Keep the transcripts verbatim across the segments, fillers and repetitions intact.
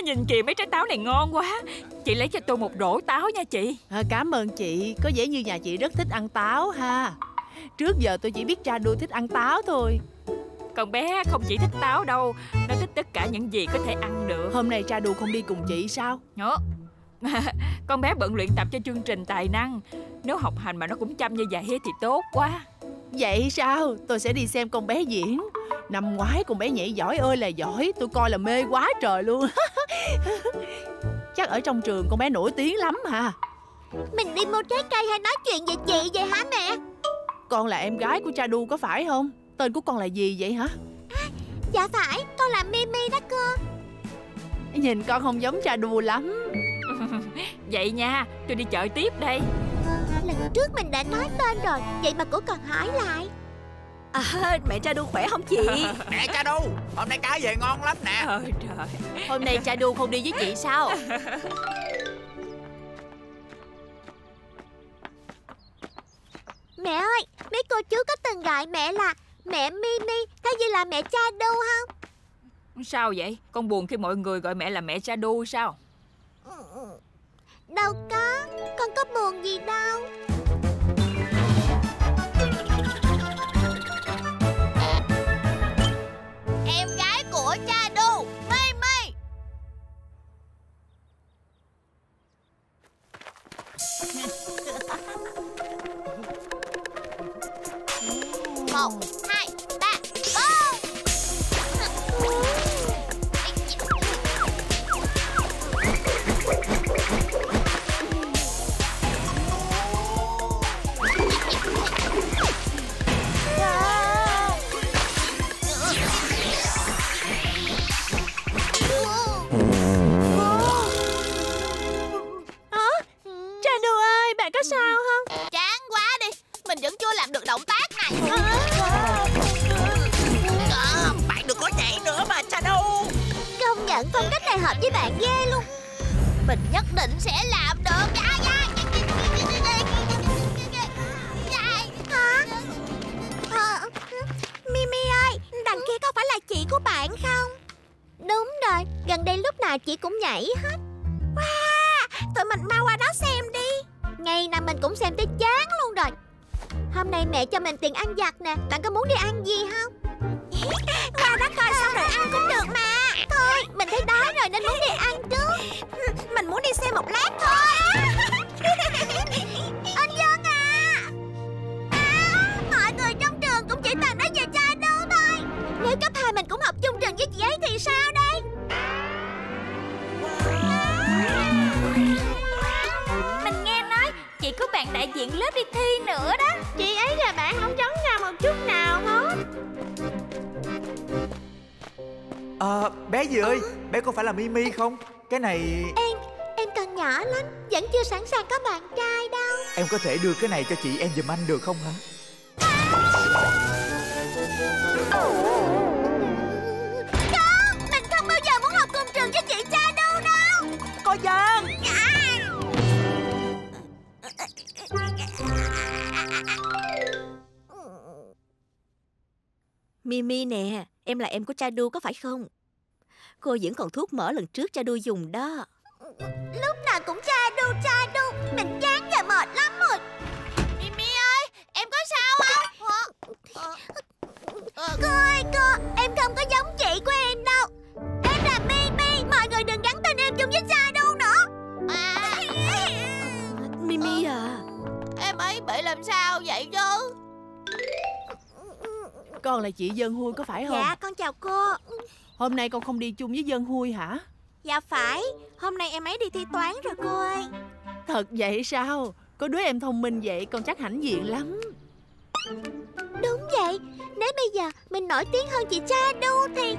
Nhìn kìa, mấy trái táo này ngon quá. Chị lấy cho tôi một rổ táo nha chị. À, cảm ơn chị. Có vẻ như nhà chị rất thích ăn táo ha. Trước giờ tôi chỉ biết Tradu thích ăn táo thôi. Con bé không chỉ thích táo đâu, nó thích tất cả những gì có thể ăn được. Hôm nay Tradu không đi cùng chị sao? Nhớ. Con bé bận luyện tập cho chương trình tài năng. Nếu học hành mà nó cũng chăm như vậy thì tốt quá. Vậy sao? Tôi sẽ đi xem con bé diễn. Năm ngoái con bé nhảy giỏi ơi là giỏi. Tôi coi là mê quá trời luôn. Chắc ở trong trường con bé nổi tiếng lắm hả? Mình đi mua trái cây hay nói chuyện về chị vậy hả mẹ? Con là em gái của Tradu có phải không? Tên của con là gì vậy hả? À, dạ phải, con là Mimi đó cô. Nhìn con không giống Tradu lắm. Vậy nha, tôi đi chợ tiếp đây. Lần trước mình đã nói tên rồi, vậy mà cô còn hỏi lại. À, mẹ Tradu khỏe không chị? Nè Tradu, hôm nay cá về ngon lắm nè. Trời trời. Hôm nay Tradu không đi với chị sao? Mẹ ơi, mấy cô chú có từng gọi mẹ là mẹ Mimi thay vì là mẹ Tradu không? Sao vậy? Con buồn khi mọi người gọi mẹ là mẹ Tradu sao? Đâu có, con có buồn gì đâu. Em gái của Tradu, Mimi. Một, hai, ba, go! Tradu ơi, bạn có sao không? Chán quá đi, mình vẫn chưa làm được động tác này. À, bạn đừng có nhảy nữa mà Tradu. Công nhận phong cách này hợp với bạn ghê luôn. Mình nhất định sẽ làm được. Ai da. Hả? Ờ, Mimi ơi, đằng kia có phải là chị của bạn không? Đúng rồi, gần đây lúc nào chị cũng nhảy hết. Wow, tụi mình mau qua đó xem đi. Ngày nào mình cũng xem tới chán luôn rồi. Hôm nay mẹ cho mình tiền ăn vặt nè. Bạn có muốn đi ăn gì không? Qua đó coi xong rồi ăn cũng được mà. Thôi, mình thấy đói rồi nên muốn đi ăn trước. Mình muốn đi xem một lát thôi. Anh Dân à. À, mọi người trong trường cũng chỉ toàn nói về Tradu thôi. Nếu cấp hai mình cũng học chung trường với chị ấy thì sao đây? Mình nghe nói chị của bạn đại diện lớp đi thi nữa đó. Chị ấy và bạn không giống nhau một chút nào hết. Ờ, bé gì ơi, bé có phải là Mimi không? Cái này... Em, em còn nhỏ lắm, vẫn chưa sẵn sàng có bạn trai đâu. Em có thể đưa cái này cho chị em giùm anh được không hả? Không, mình không bao giờ muốn học cùng trường với chị Tradu đâu. Cô Dân. Mimi nè, em là em của Tradu có phải không? Cô vẫn còn thuốc mỡ lần trước Tradu dùng đó. Lúc nào cũng Tradu, Tradu. Mình chán và mệt lắm rồi. Mimi ơi, em có sao không? Cô ơi cô, em không có giống chị của em đâu. Em là Mimi, mọi người đừng gắn tên em chung với Tradu nữa. À. Mimi à, Em ấy bị làm sao vậy chứ? Con là chị Dân Hui có phải không? Dạ, con chào cô. Hôm nay con không đi chung với Dân Hui hả? Dạ phải, hôm nay em ấy đi thi toán rồi cô ơi. Thật vậy sao? Có đứa em thông minh vậy con chắc hãnh diện lắm. Đúng vậy, nếu bây giờ mình nổi tiếng hơn chị Tradu thì...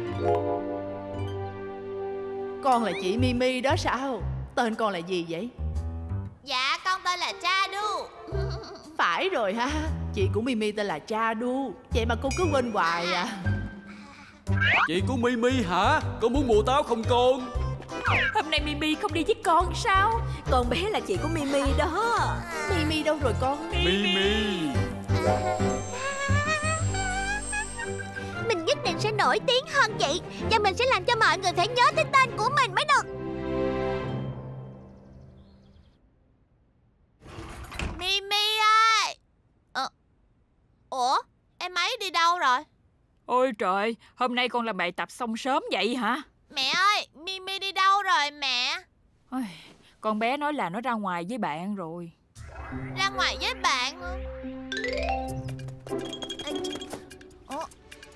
Con là chị Mimi đó sao? Tên con là gì vậy? Dạ, con tên là Tradu. Phải rồi ha, chị của Mimi tên là Tradu. Vậy mà cô cứ quên hoài à. Chị của Mimi hả? Con muốn mua táo không con? Hôm nay Mimi không đi với con sao? con bé là chị của Mimi đó. Mimi đâu rồi con? Mimi. Mình nhất định sẽ nổi tiếng hơn chị. Và mình sẽ làm cho mọi người phải nhớ tới tên của mình mới được. Mimi ơi. ờ. Ủa, em ấy đi đâu rồi? Ôi trời, hôm nay con làm bài tập xong sớm vậy hả? Mẹ ơi, Mimi đi đâu rồi mẹ? Ôi, con bé nói là nó ra ngoài với bạn rồi. Ra ngoài với bạn? Ủa?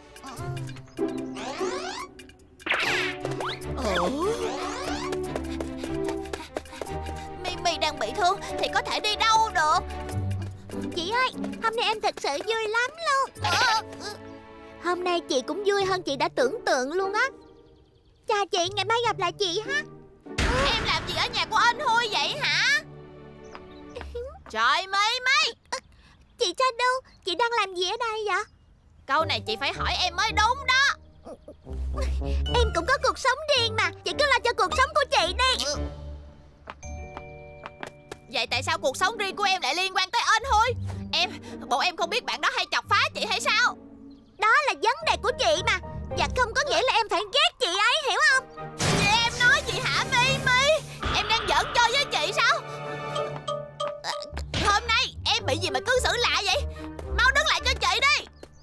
Ủa? Mimi đang bị thương thì có thể đi đâu được? Chị ơi, hôm nay em thật sự vui lắm luôn. Hôm nay chị cũng vui hơn chị đã tưởng tượng luôn á. Chào chị, ngày mai gặp lại chị ha. Em làm gì ở nhà của anh Huy vậy hả? Trời Mimi! Chị Shadow, chị đang làm gì ở đây vậy? Câu này chị phải hỏi em mới đúng đó. Em cũng có cuộc sống riêng mà. Chị cứ lo cho cuộc sống của chị đi. Vậy tại sao cuộc sống riêng của em lại liên quan tới anh Huy? Em, bộ em không biết bạn đó hay chọc phá chị hay sao? Đó là vấn đề của chị mà. Và không có nghĩa là em phải ghét chị ấy, hiểu không? Chị em nói chị hả Mimi? Em đang giỡn chơi với chị sao? À, hôm nay em bị gì mà cư xử lạ vậy? Mau đứng lại cho chị đi.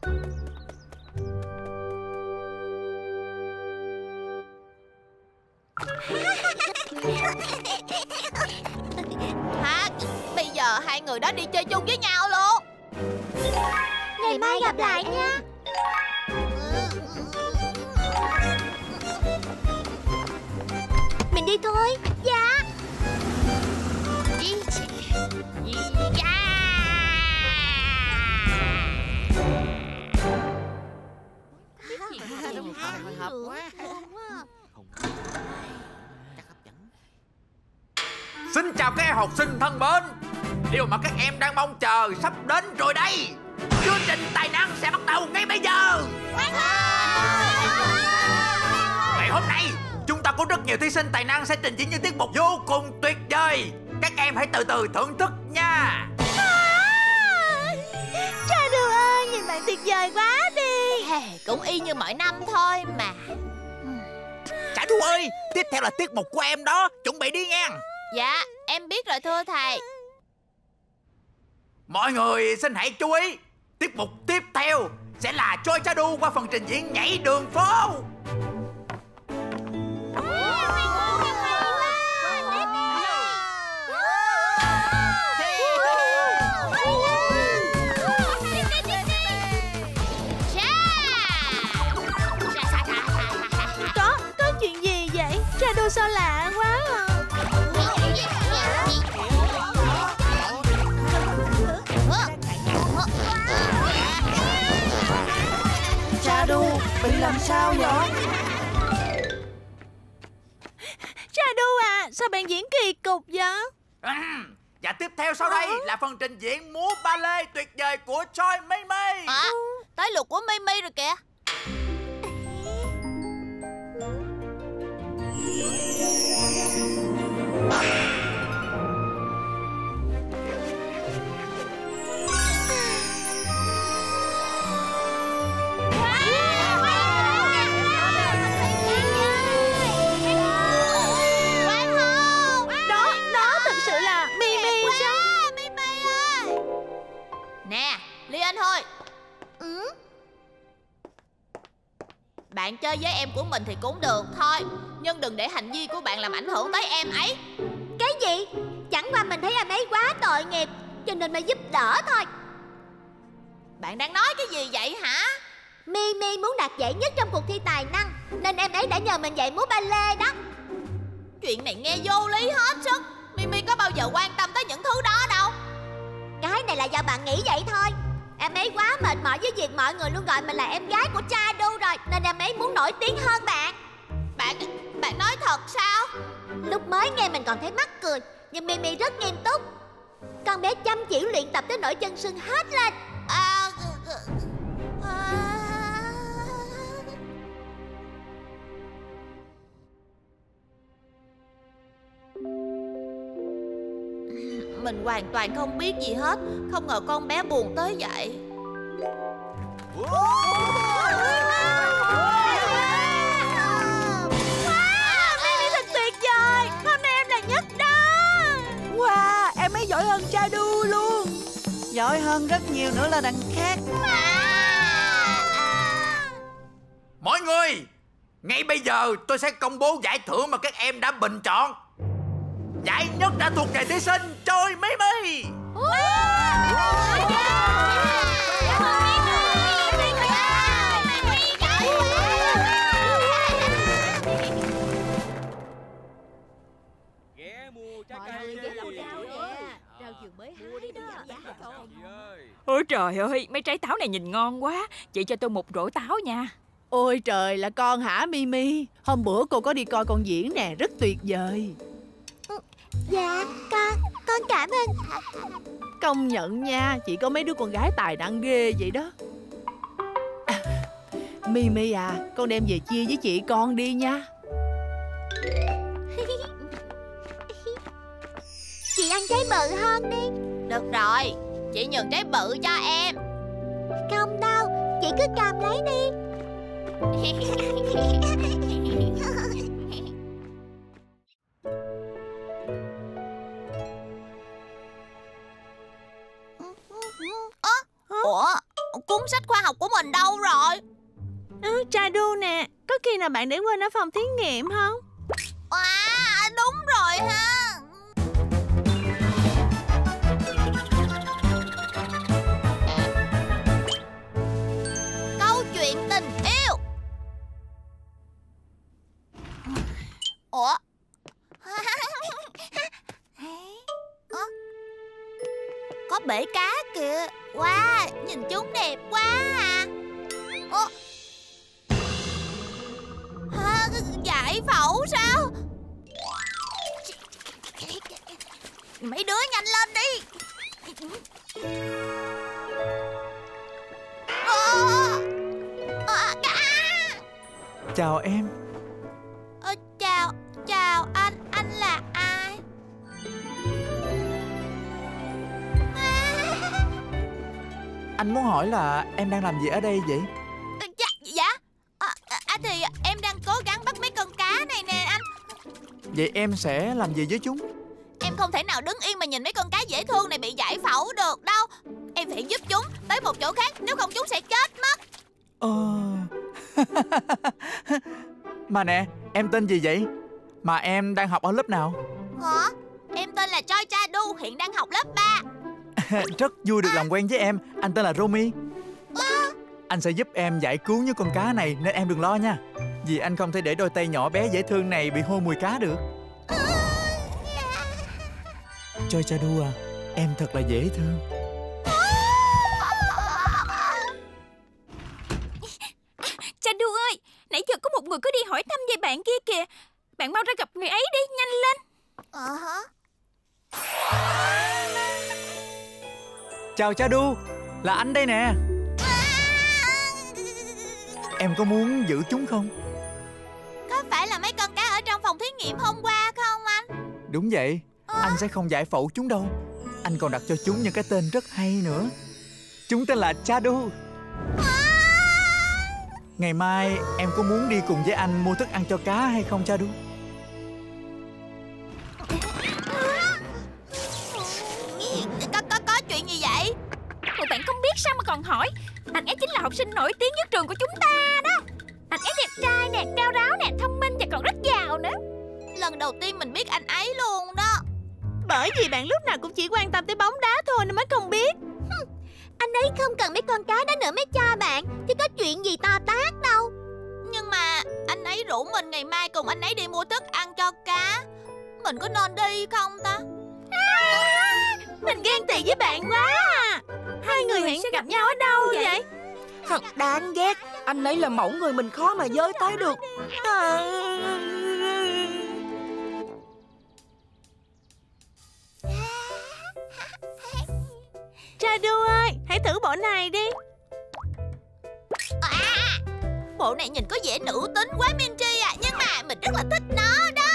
Hả? Bây giờ hai người đó đi chơi chung với nhau luôn. Ngày mai gặp lại nha. Mình đi thôi. Dạ. Xin chào các em học sinh thân mến. Điều mà các em đang mong chờ sắp đến rồi đây. Chương trình tài năng sẽ bắt đầu ngay bây giờ. Ngày hôm nay chúng ta có rất nhiều thí sinh tài năng sẽ trình diễn những tiết mục vô cùng tuyệt vời. Các em hãy từ từ thưởng thức nha. Shadow ơi, nhìn bạn tuyệt vời quá đi. Hey, cũng y như mọi năm thôi mà. Shadow ơi, tiếp theo là tiết mục của em đó. Chuẩn bị đi nha. Dạ, em biết rồi thưa thầy. Mọi người xin hãy chú ý. Tiết mục tiếp theo sẽ là Choi Shadow qua phần trình diễn nhảy đường phố. Có, có chuyện gì vậy? Shadow sao lạ quá à. Shadow, bị làm sao vậy? Shadow à, sao bạn diễn kỳ cục vậy? uhm, Và tiếp theo sau đây là phần trình diễn múa ballet tuyệt vời của Choi Mimi. À, tới lượt của Mimi rồi kìa. Nè, Ly Anh thôi. Ừ? Bạn chơi với em của mình thì cũng được thôi, nhưng đừng để hành vi của bạn làm ảnh hưởng tới em ấy. Cái gì? Chẳng qua mình thấy em ấy quá tội nghiệp, cho nên mới giúp đỡ thôi. Bạn đang nói cái gì vậy hả? Mimi muốn đạt giải nhất trong cuộc thi tài năng, nên em ấy đã nhờ mình dạy múa ballet đó. Chuyện này nghe vô lý hết sức. Mimi có bao giờ quan tâm tới những thứ đó đâu. Cái này là do bạn nghĩ vậy thôi. Em ấy quá mệt mỏi với việc mọi người luôn gọi mình là em gái của Shadow rồi, nên em ấy muốn nổi tiếng hơn bạn. Bạn, bạn nói thật sao? Lúc mới nghe mình còn thấy mắc cười, nhưng Mimi rất nghiêm túc. Con bé chăm chỉ luyện tập tới nỗi chân sưng hết lên. À, à... Mình hoàn toàn không biết gì hết. Không ngờ con bé buồn tới vậy. hơn Chadu luôn. Giỏi hơn rất nhiều nữa là đằng khác. Mọi người, ngay bây giờ tôi sẽ công bố giải thưởng mà các em đã bình chọn. Giải nhất đã thuộc về thí sinh Choi Mimi. Ôi trời ơi, mấy trái táo này nhìn ngon quá. Chị cho tôi một rổ táo nha. Ôi trời, là con hả Mimi? Hôm bữa cô có đi coi con diễn nè, rất tuyệt vời. Dạ, con, con cảm ơn. Công nhận nha, chị có mấy đứa con gái tài năng ghê vậy đó. À, Mimi à, con đem về chia với chị con đi nha. Chị ăn trái bự hơn đi. Được rồi, chị nhường trái bự cho em. Không đâu, chị cứ cầm lấy đi. Ủa, cuốn sách khoa học của mình đâu rồi? Ừ, Chadu nè, có khi nào bạn để quên ở phòng thí nghiệm không? À, đúng rồi ha. Câu chuyện tình yêu. Ủa? Có bể cá kìa. Wow, nhìn chúng đẹp quá à. Ủa? À, giải phẫu sao? Mấy đứa nhanh lên đi. À, à, à. Chào em. Ờ, chào, chào anh, anh là ai? Anh muốn hỏi là em đang làm gì ở đây vậy? Dạ, dạ. À, à, thì em đang cố gắng bắt mấy con cá này nè anh. Vậy em sẽ làm gì với chúng? Em không thể nào đứng yên mà nhìn mấy con cá dễ thương này bị giải phẫu được đâu. Em phải giúp chúng tới một chỗ khác, nếu không chúng sẽ chết mất. Ờ... Mà nè, em tên gì vậy? Mà em đang học ở lớp nào? Hả? Em tên là Choi Chadu, hiện đang học lớp ba. Rất vui được làm quen với em. Anh tên là Romy. Anh sẽ giúp em giải cứu những con cá này, nên em đừng lo nha. Vì anh không thể để đôi tay nhỏ bé dễ thương này bị hôi mùi cá được. Choi Chadu à, em thật là dễ thương. Chadu ơi, nãy giờ có một người có đi hỏi thăm về bạn kia kìa. Bạn mau ra gặp người ấy đi, nhanh lên. Ờ hả? Chào Chadu, là anh đây nè. Em có muốn giữ chúng không? Có phải là mấy con cá ở trong phòng thí nghiệm hôm qua không anh? Đúng vậy, anh sẽ không giải phẫu chúng đâu. Anh còn đặt cho chúng những cái tên rất hay nữa. Chúng tên là Chadu. Ngày mai em có muốn đi cùng với anh mua thức ăn cho cá hay không Chadu? Có, có, có chuyện gì vậy? Tụi bạn không biết sao mà còn hỏi. Anh ấy chính là học sinh nổi tiếng nhất trường của chúng ta đó. Anh ấy đẹp trai nè, cao ráo nè, thông minh và còn rất giàu nữa. Lần đầu tiên mình biết anh ấy luôn đó. Bởi vì bạn lúc nào cũng chỉ quan tâm tới bóng đá thôi nên mới không biết. Anh ấy không cần mấy con cá đó nữa mới cho bạn, chứ có chuyện gì to tát đâu. Nhưng mà anh ấy rủ mình ngày mai cùng anh ấy đi mua thức ăn cho cá. Mình có nên đi không ta? À, mình ghen tị với bạn quá à. Hai người hẹn sẽ gặp nhau ở đâu vậy? vậy? Thật đáng ghét. Anh ấy là mẫu người mình khó mà với tới được. À... Chadu ơi, hãy thử bộ này đi. À, bộ này nhìn có vẻ nữ tính quá Minji à. Nhưng mà mình rất là thích nó đó.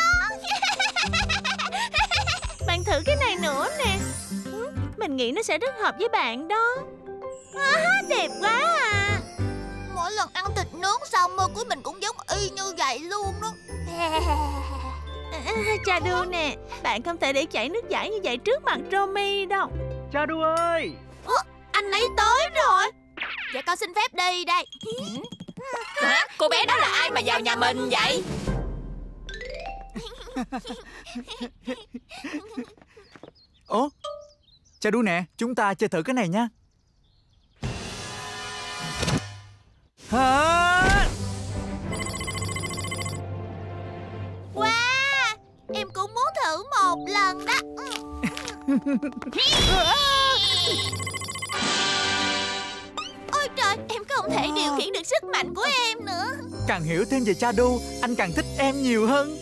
Bạn thử cái này nữa nè. Mình nghĩ nó sẽ rất hợp với bạn đó. À, đẹp quá à. Mỗi lần ăn thịt nướng xong mơ của mình cũng giống y như vậy luôn đó. Chadu nè, bạn không thể để chảy nước giải như vậy trước mặt Romy đâu. Chadu ơi! Ủa, anh ấy tới rồi. Dạ con xin phép đi đây. Hả? Cô bé đó là ai mà vào nhà mình vậy? Ủa? Chadu nè, chúng ta chơi thử cái này nha. Hả? Wow, em cũng muốn thử một lần đó. Ôi trời, em không thể điều khiển được sức mạnh của em nữa. Càng hiểu thêm về Chadu, anh càng thích em nhiều hơn.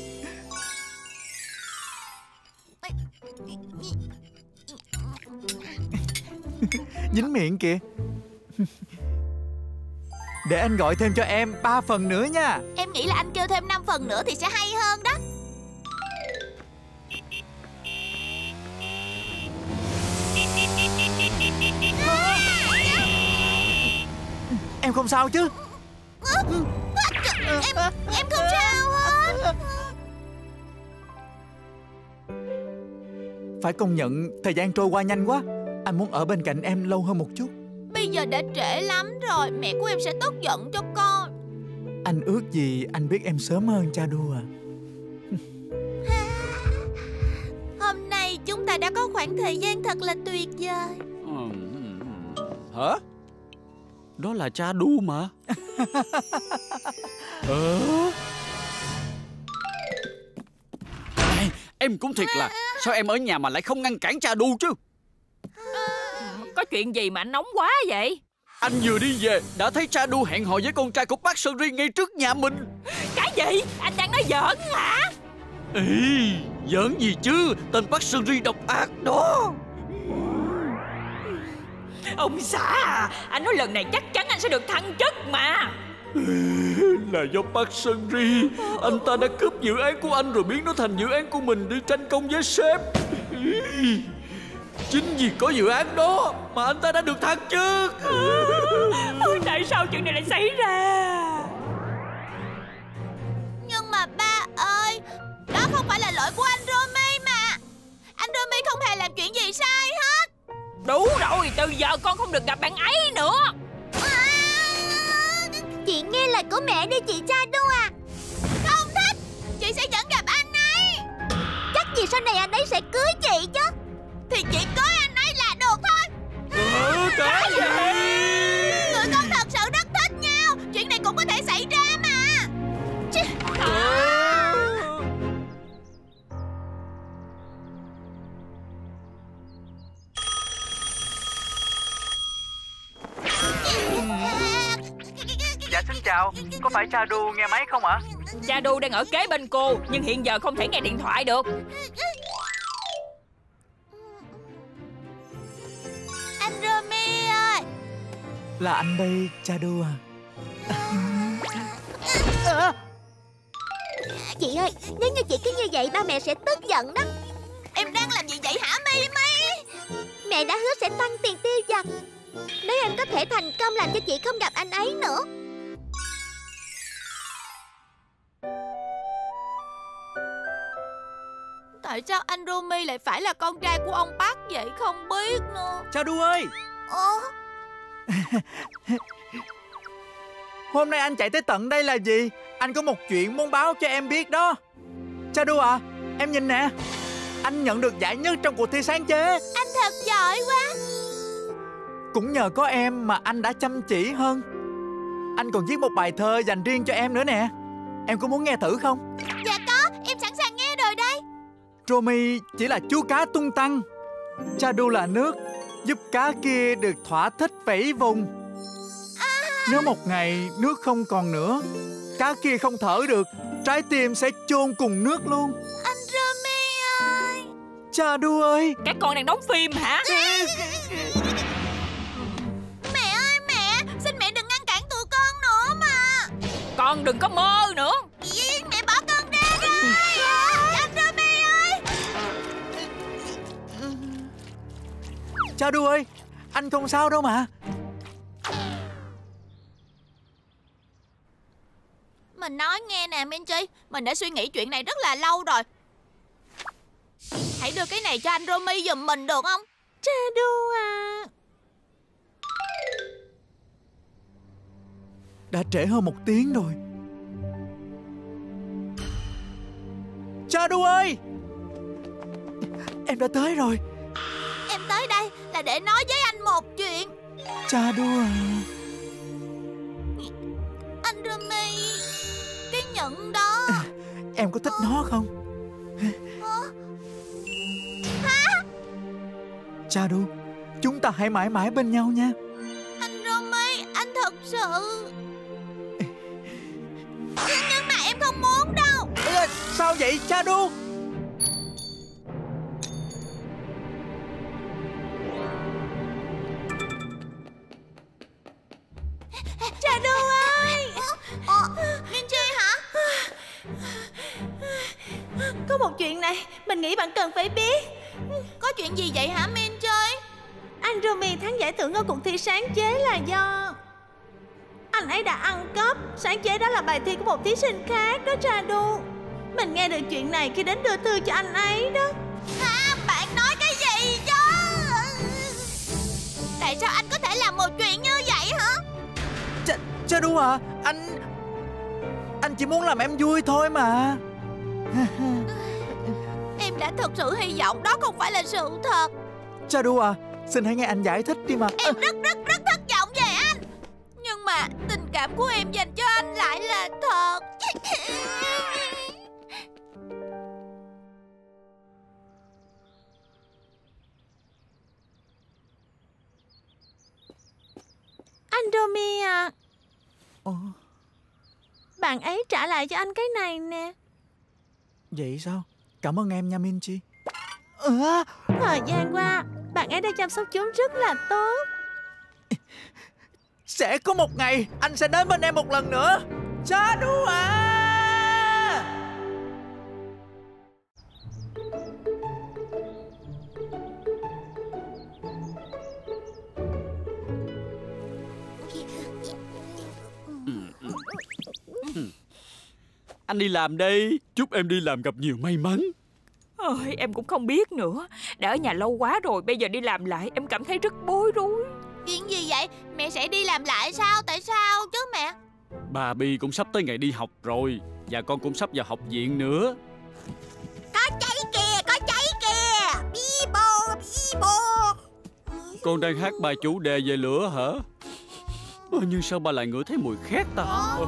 Dính miệng kìa. Để anh gọi thêm cho em ba phần nữa nha. Em nghĩ là anh kêu thêm năm phần nữa thì sẽ hay hơn đó. Em không sao chứ? Em, em không sao hết. Phải công nhận thời gian trôi qua nhanh quá. Anh muốn ở bên cạnh em lâu hơn một chút. Bây giờ đã trễ lắm rồi, mẹ của em sẽ tức giận cho con. Anh ước gì anh biết em sớm hơn Chadu à. Hôm nay chúng ta đã có khoảng thời gian thật là tuyệt vời. Hả? Đó là Chadu mà. Ờ? Này, em cũng thiệt là, sao em ở nhà mà lại không ngăn cản Chadu chứ? Có chuyện gì mà anh nóng quá vậy? Anh vừa đi về đã thấy Chadu hẹn hò với con trai của bác Seri ngay trước nhà mình. Cái gì? Anh đang nói giỡn hả? Ê, giỡn gì chứ, tên bác Seri độc ác đó. Ông xã à, anh nói lần này chắc chắn anh sẽ được thăng chức mà. Là do bác Seri. Anh ta đã cướp dự án của anh rồi biến nó thành dự án của mình để tranh công với sếp. Chính vì có dự án đó mà anh ta đã được thăng chức. Tại sao chuyện này lại xảy ra? Nhưng mà ba ơi, đó không phải là lỗi của anh Romy mà. Anh Romy không hề làm chuyện gì sai hết. Đủ rồi, từ giờ con không được gặp bạn ấy nữa. Chị nghe lời của mẹ đi chị Chadu à. Không thích, chị sẽ vẫn gặp anh ấy. Chắc gì sau này anh ấy sẽ cưới chị chứ. Thì chị cưới anh ấy là được thôi. Ừ, cái gì? Người con thật sự rất thích nhau. Chuyện này cũng có thể xảy ra mà. Chứ. Dạ xin chào, có phải Chadu nghe máy không ạ? Chadu đang ở kế bên cô, nhưng hiện giờ không thể nghe điện thoại được. Anh Romy ơi. Là anh đây, Chadu à. Chị ơi, nếu như chị cứ như vậy ba mẹ sẽ tức giận đó. Em đang làm gì vậy hả Mimi? Mẹ đã hứa sẽ tăng tiền tiêu vặt. Nếu em có thể thành công làm cho chị không gặp anh ấy nữa. Tại sao anh Romy lại phải là con trai của ông Park vậy không biết nữa. Chadu ơi. Ồ. Hôm nay anh chạy tới tận đây là gì? Anh có một chuyện muốn báo cho em biết đó. Chadu à, em nhìn nè. Anh nhận được giải nhất trong cuộc thi sáng chế. Anh thật giỏi quá. Cũng nhờ có em mà anh đã chăm chỉ hơn. Anh còn viết một bài thơ dành riêng cho em nữa nè. Em có muốn nghe thử không? Dạ có, em sẵn sàng nghe rồi đây. Romy chỉ là chú cá tung tăng, Chadu là nước, giúp cá kia được thỏa thích vẫy vùng. à. Nếu một ngày nước không còn nữa, cá kia không thở được, trái tim sẽ chôn cùng nước luôn. Anh Romy ơi. Chadu ơi. Các con đang đóng phim hả? Mẹ ơi mẹ, xin mẹ đừng ngăn cản tụi con nữa mà. Con đừng có mơ nữa. Mẹ bỏ con ra rồi. Anh Romy ơi. Chadu ơi, anh không sao đâu mà. Mình nói nghe nè Minji, mình đã suy nghĩ chuyện này rất là lâu rồi. hãy đưa cái này cho anh Romy giùm mình được không? Shadow à. Đã trễ hơn một tiếng rồi. Shadow ơi, em đã tới rồi. Em tới đây là để nói với anh một chuyện. Shadow à. Anh Romy, cái nhẫn đó à, em có thích à. nó không? Hả? Shadow, chúng ta hãy mãi mãi bên nhau nha. Anh Romy, anh thật sự. Nhưng mà em không muốn đâu. à, Sao vậy Shadow? Shadow ơi. Ờ, Minchi hả? Có một chuyện này mình nghĩ bạn cần phải biết. Có chuyện gì vậy hả Minchi? Anh Romy thắng giải thưởng ở cuộc thi sáng chế là do anh ấy đã ăn cắp. Sáng chế đó là bài thi của một thí sinh khác đó Shadow. Mình nghe được chuyện này khi đến đưa thư cho anh ấy đó. Hả? Bạn nói cái gì chứ? Tại sao anh có thể làm một chuyện như vậy hả? Shadow à, anh Anh chỉ muốn làm em vui thôi mà. Em đã thật sự hy vọng đó không phải là sự thật. Shadow à, xin hãy nghe anh giải thích đi mà. Em rất rất rất thất vọng về anh. Nhưng mà tình cảm của em dành cho anh lại là thật. Anh Romy à. Ồ. Bạn ấy trả lại cho anh cái này nè. Vậy sao? Cảm ơn em nha Minchi. à. Thời gian qua bạn ấy đã chăm sóc chúng rất là tốt. Sẽ có một ngày anh sẽ đến bên em một lần nữa. Shadow à. Anh đi làm đây. Chúc em đi làm gặp nhiều may mắn. Ôi, em cũng không biết nữa. Đã ở nhà lâu quá rồi, bây giờ đi làm lại em cảm thấy rất bối rối. Chuyện gì vậy? Mẹ sẽ đi làm lại sao? Tại sao chứ mẹ? Bà Bi cũng sắp tới ngày đi học rồi. Và con cũng sắp vào học viện nữa. Có cháy kìa, có cháy kìa. Bi bô, bi bô. Con đang hát bài chủ đề về lửa hả? Ờ, nhưng sao bà lại ngửi thấy mùi khét ta? Ờ.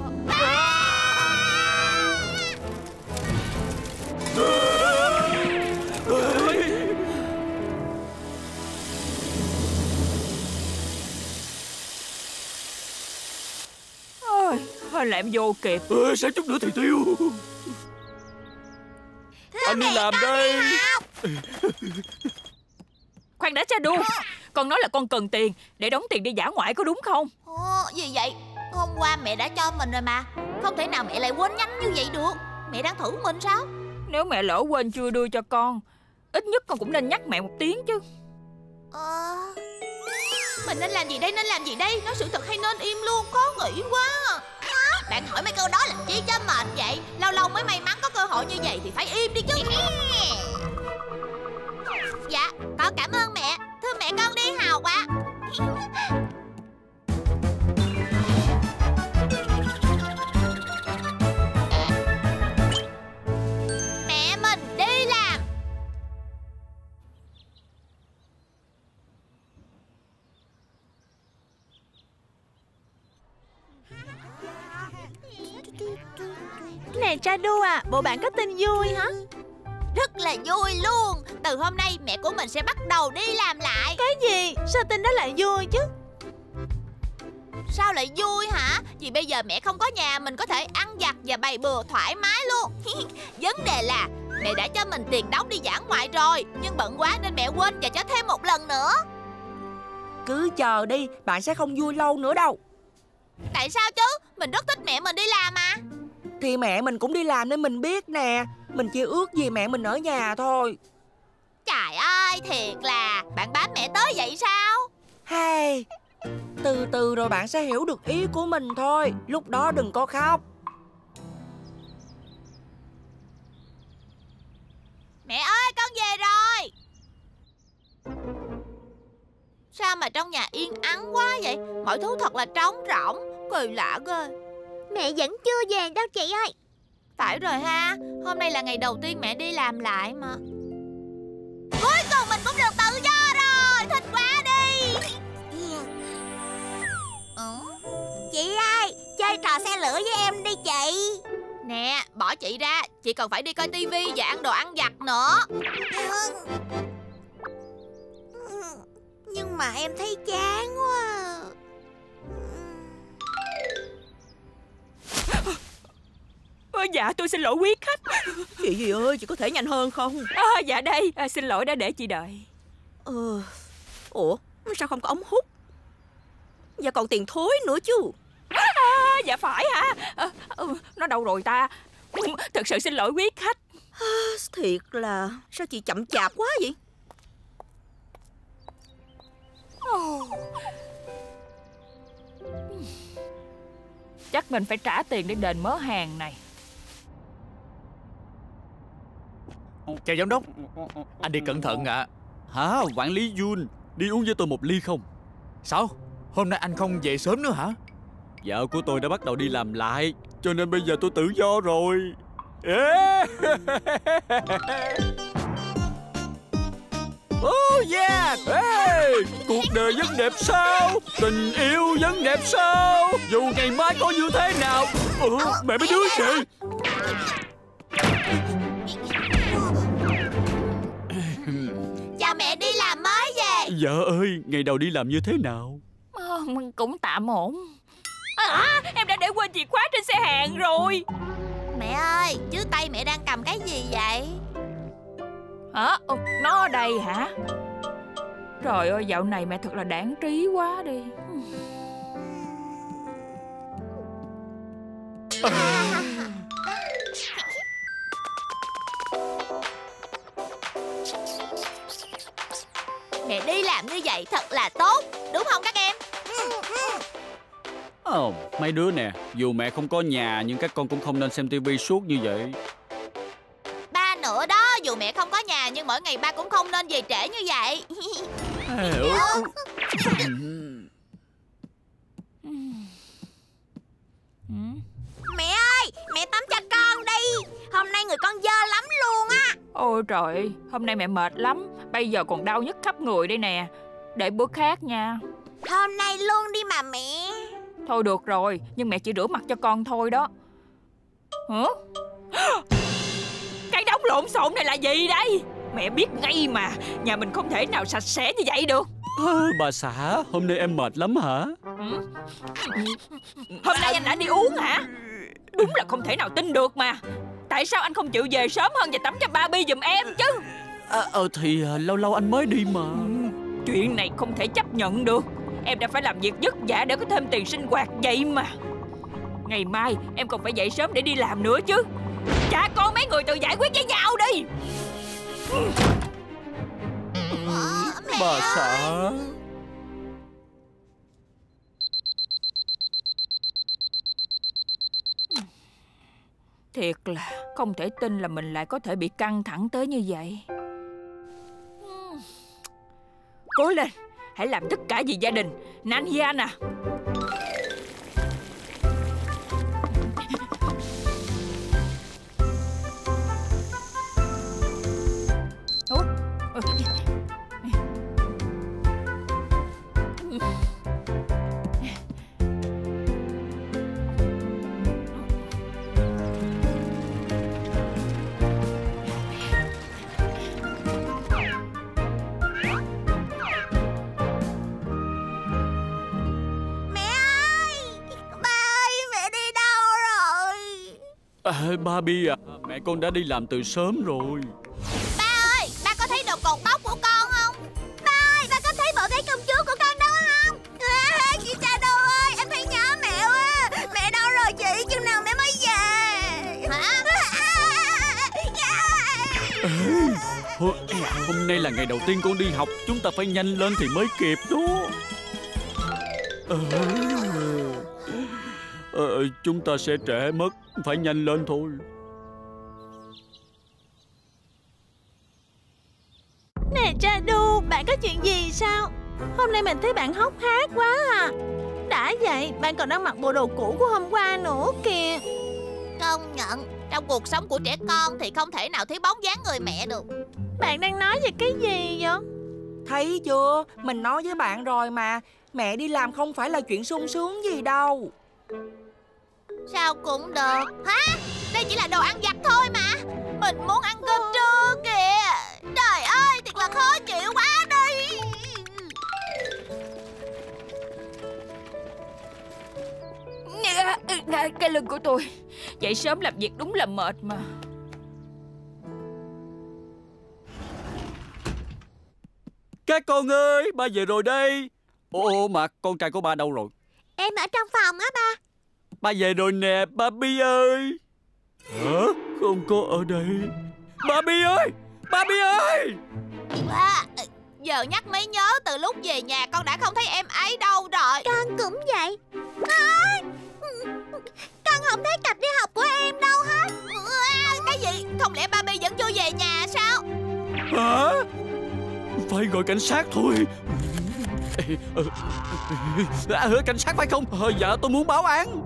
Ôi, hơi là em vô kịp. Ờ, sao chút nữa thì tiêu. Anh đi làm đây. Khoan đã Shadow. Con nói là con cần tiền để đóng tiền đi dã ngoại có đúng không? Ồ, gì vậy? Hôm qua mẹ đã cho mình rồi mà. Không thể nào mẹ lại quên nhanh như vậy được. Mẹ đang thử mình sao? Nếu mẹ lỡ quên chưa đưa cho con, ít nhất con cũng nên nhắc mẹ một tiếng chứ. Ờ... Mình nên làm gì đây, nên làm gì đây? Nói sự thật hay nên im luôn, khó nghĩ quá. Hả? Bạn hỏi mấy câu đó làm chi cho mệt vậy? Lâu lâu mới may mắn có cơ hội như vậy thì phải im đi chứ. Dạ, con cảm ơn mẹ. Thưa mẹ, con đi học ạ. Mẹ mình đi làm. Nè Shadow à, bộ bạn có tin vui hả? Rất là vui luôn. Từ hôm nay mẹ của mình sẽ bắt đầu đi làm lại. Cái gì? Sao tin đó lại vui chứ? Sao lại vui hả? Vì bây giờ mẹ không có nhà, mình có thể ăn vặt và bày bừa thoải mái luôn. Vấn đề là mẹ đã cho mình tiền đóng đi dã ngoại rồi, nhưng bận quá nên mẹ quên và cho thêm một lần nữa. Cứ chờ đi, bạn sẽ không vui lâu nữa đâu. Tại sao chứ? Mình rất thích mẹ mình đi làm mà. Thì mẹ mình cũng đi làm nên mình biết nè. Mình chỉ ước gì mẹ mình ở nhà thôi. Trời ơi, thiệt là bạn bám mẹ tới vậy sao? Hey, từ từ rồi bạn sẽ hiểu được ý của mình thôi. Lúc đó đừng có khóc. Mẹ ơi, con về rồi. Sao mà trong nhà yên ắng quá vậy? Mọi thứ thật là trống rỗng. Kỳ lạ ghê. Mẹ vẫn chưa về đâu chị ơi. Phải rồi ha. Hôm nay là ngày đầu tiên mẹ đi làm lại mà. Cuối cùng mình cũng được tự do rồi. Thích quá đi. Chị ơi, chơi trò xe lửa với em đi chị. Nè, bỏ chị ra. Chị còn phải đi coi tivi và ăn đồ ăn vặt nữa. Nhưng mà em thấy chán quá. Ơ, dạ tôi xin lỗi quý khách. Chị gì ơi, chị có thể nhanh hơn không? À, dạ đây, à, xin lỗi đã để chị đợi. Ờ, ủa, sao không có ống hút? Và còn tiền thối nữa chứ. À, dạ phải hả? À, ừ, nó đâu rồi ta? Thật sự xin lỗi quý khách. À, thiệt là sao chị chậm chạp quá vậy? Oh. Chắc mình phải trả tiền để đền mớ hàng này. Chào giám đốc. Anh đi cẩn thận ạ. À. Hả, quản lý Jun, đi uống với tôi một ly không? Sao? Hôm nay anh không về sớm nữa hả? Vợ của tôi đã bắt đầu đi làm lại, cho nên bây giờ tôi tự do rồi. Yeah. Oh yeah. Hey, cuộc đời vẫn đẹp sao? Tình yêu vẫn đẹp sao? Dù ngày mai có như thế nào. Ừ, mẹ mấy đứa gì? Chào mẹ đi làm mới về. Vợ ơi, ngày đầu đi làm như thế nào? À, cũng tạm ổn. À, em đã để quên chìa khóa trên xe hàng rồi. Mẹ ơi, dưới tay mẹ đang cầm cái gì vậy? Hả? Ừ, nó ở đây hả? Trời ơi, dạo này mẹ thật là đãng trí quá đi. À. Mẹ đi làm như vậy thật là tốt, đúng không các em? Ồ, oh, mấy đứa nè, dù mẹ không có nhà nhưng các con cũng không nên xem tivi suốt như vậy. Ba nữa đó, dù mẹ không có nhà nhưng mỗi ngày ba cũng không nên về trễ như vậy. Mẹ ơi, mẹ tắm cho con đi. Hôm nay người con dơ lắm luôn á. Ôi trời, hôm nay mẹ mệt lắm. Bây giờ còn đau nhức khắp người đây nè. Để bữa khác nha. Hôm nay luôn đi mà mẹ. Thôi được rồi, nhưng mẹ chỉ rửa mặt cho con thôi đó. Hả? Cái đống lộn xộn này là gì đây? Mẹ biết ngay mà, nhà mình không thể nào sạch sẽ như vậy được. À, bà xã, hôm nay em mệt lắm hả? Ừ? Hôm nay anh đã đi uống hả? Đúng là không thể nào tin được mà. Tại sao anh không chịu về sớm hơn và tắm cho Barbie giùm em chứ? Ờ à, à, thì à, lâu lâu anh mới đi mà. Chuyện này không thể chấp nhận được. Em đã phải làm việc vất vả để có thêm tiền sinh hoạt vậy mà. Ngày mai em còn phải dậy sớm để đi làm nữa chứ. Cha con mấy người tự giải quyết với nhau đi. Ờ, mẹ Bà ơi. xã. Thiệt là không thể tin là mình lại có thể bị căng thẳng tới như vậy. Cố lên, hãy làm tất cả vì gia đình. Nanyana. Ủa? À, Barbie à, mẹ con đã đi làm từ sớm rồi. Ba ơi, ba có thấy đồ cột tóc của con không? Ba ơi, ba có thấy bộ váy công chúa của con đâu không? À, chị Shadow ơi, em thấy nhớ mẹ quá. Mẹ đâu rồi chị, chừng nào mẹ mới về? Hả? Ê, hôm, hôm nay là ngày đầu tiên con đi học, chúng ta phải nhanh lên thì mới kịp đó. Ờ, ờ, chúng ta sẽ trễ mất, phải nhanh lên thôi. Nè Chadu, bạn có chuyện gì sao? Hôm nay mình thấy bạn hốc hác quá à. Đã vậy, bạn còn đang mặc bộ đồ cũ của hôm qua nữa kìa. Công nhận, trong cuộc sống của trẻ con thì không thể nào thiếu bóng dáng người mẹ được. Bạn đang nói về cái gì vậy? Thấy chưa, mình nói với bạn rồi mà. Mẹ đi làm không phải là chuyện sung sướng gì đâu. Sao cũng được. Hả? Đây chỉ là đồ ăn vặt thôi mà. Mình muốn ăn cơm trưa kìa. Trời ơi, thiệt là khó chịu quá đi. Cái lưng của tôi. Dậy sớm làm việc đúng là mệt mà. Các con ơi, ba về rồi đây. Ồ mà con trai của ba đâu rồi? Em ở trong phòng á ba. Ba về rồi nè, Barbie ơi. Hả? Không có ở đây. Barbie ơi, Barbie ơi. À, giờ nhắc mới nhớ, từ lúc về nhà con đã không thấy em ấy đâu rồi. Con cũng vậy. À, con không thấy cặp đi học của em đâu hết. À, cái gì? Không lẽ Barbie vẫn chưa về nhà sao? Hả? Phải gọi cảnh sát thôi. À, cảnh sát phải không? À, dạ tôi muốn báo án.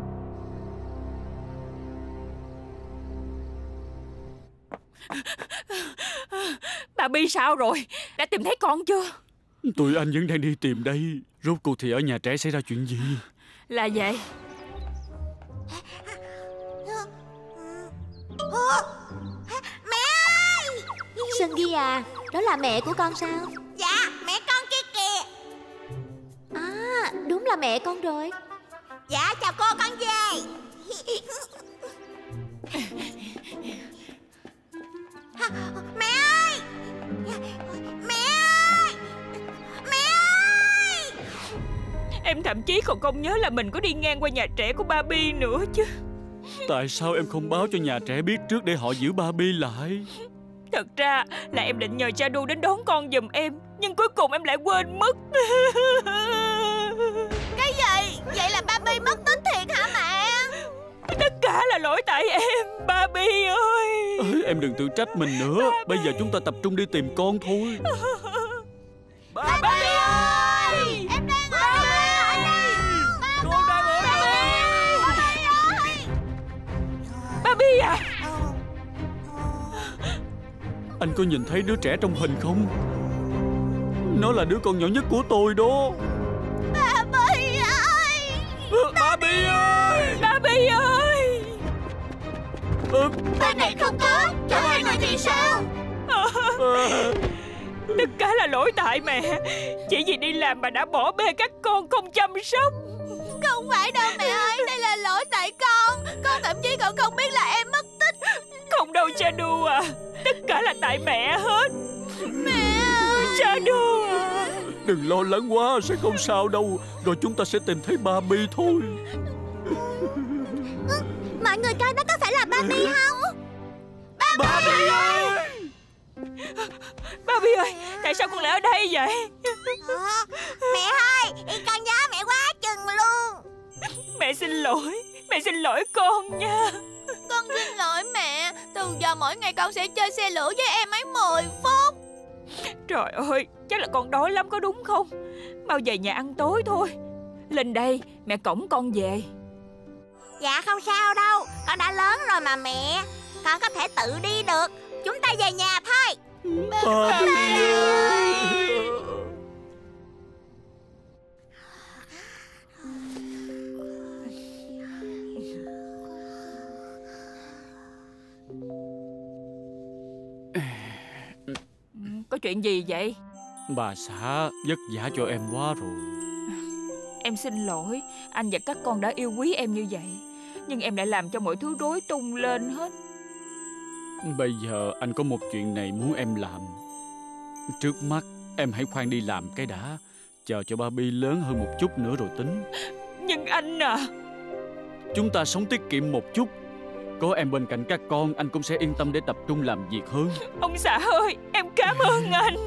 Barbie sao rồi? Đã tìm thấy con chưa? Tụi anh vẫn đang đi tìm đây. Rốt cuộc thì ở nhà trẻ xảy ra chuyện gì? Là vậy. Mẹ ơi! Sungi à, đó là mẹ của con sao? Dạ, mẹ con kia kìa. À, đúng là mẹ con rồi. Dạ, chào cô, con về. Mẹ ơi! Mẹ ơi! Mẹ ơi! Em thậm chí còn không nhớ là mình có đi ngang qua nhà trẻ của Barbie nữa chứ. Tại sao em không báo cho nhà trẻ biết trước để họ giữ Barbie lại? Thật ra là em định nhờ Chadu đến đón con giùm em, nhưng cuối cùng em lại quên mất. Cái gì? Vậy là Barbie mất tích thiệt hả mẹ? Tất cả là lỗi tại em, Barbie ơi. Ê, em đừng tự trách mình nữa. Barbie. Bây giờ chúng ta tập trung đi tìm con thôi. Barbie, Barbie ơi! Em đang ở đây! Con đang ở đây! Barbie à! Anh có nhìn thấy đứa trẻ trong hình không? Nó là đứa con nhỏ nhất của tôi đó. Barbie ơi! Barbie ơi! Barbie ơi! Ừ. Bên này không có, cho hai người thì sao? À, tất cả là lỗi tại mẹ. Chỉ vì đi làm mà đã bỏ bê các con không chăm sóc. Không phải đâu mẹ ơi, đây là lỗi tại con. Con thậm chí còn không biết là em mất tích. Không đâu Chadu à, tất cả là tại mẹ hết. Mẹ ơi! Chadu à! Đừng lo lắng quá, sẽ không sao đâu. Rồi chúng ta sẽ tìm thấy Barbie thôi. Mọi người coi đó có phải là Barbie không? Barbie ơi! Barbie ơi, tại sao con lại ở đây vậy? À, mẹ ơi, con nhớ mẹ quá chừng luôn. Mẹ xin lỗi, mẹ xin lỗi con nha. Con xin lỗi mẹ. Từ giờ mỗi ngày con sẽ chơi xe lửa với em ấy mười phút. Trời ơi, chắc là con đói lắm có đúng không? Mau về nhà ăn tối thôi. Lên đây, mẹ cõng con về. Dạ không sao đâu, con đã lớn rồi mà mẹ. Con có thể tự đi được. Chúng ta về nhà thôi. Barbie ơi! Có chuyện gì vậy? Bà xã vất vả cho em quá rồi. Em xin lỗi, anh và các con đã yêu quý em như vậy, nhưng em lại làm cho mọi thứ rối tung lên hết. Bây giờ anh có một chuyện này muốn em làm. Trước mắt em hãy khoan đi làm cái đã. Chờ cho Barbie lớn hơn một chút nữa rồi tính. Nhưng anh à, chúng ta sống tiết kiệm một chút. Có em bên cạnh các con, anh cũng sẽ yên tâm để tập trung làm việc hơn. Ông xã ơi, em cảm ơn anh.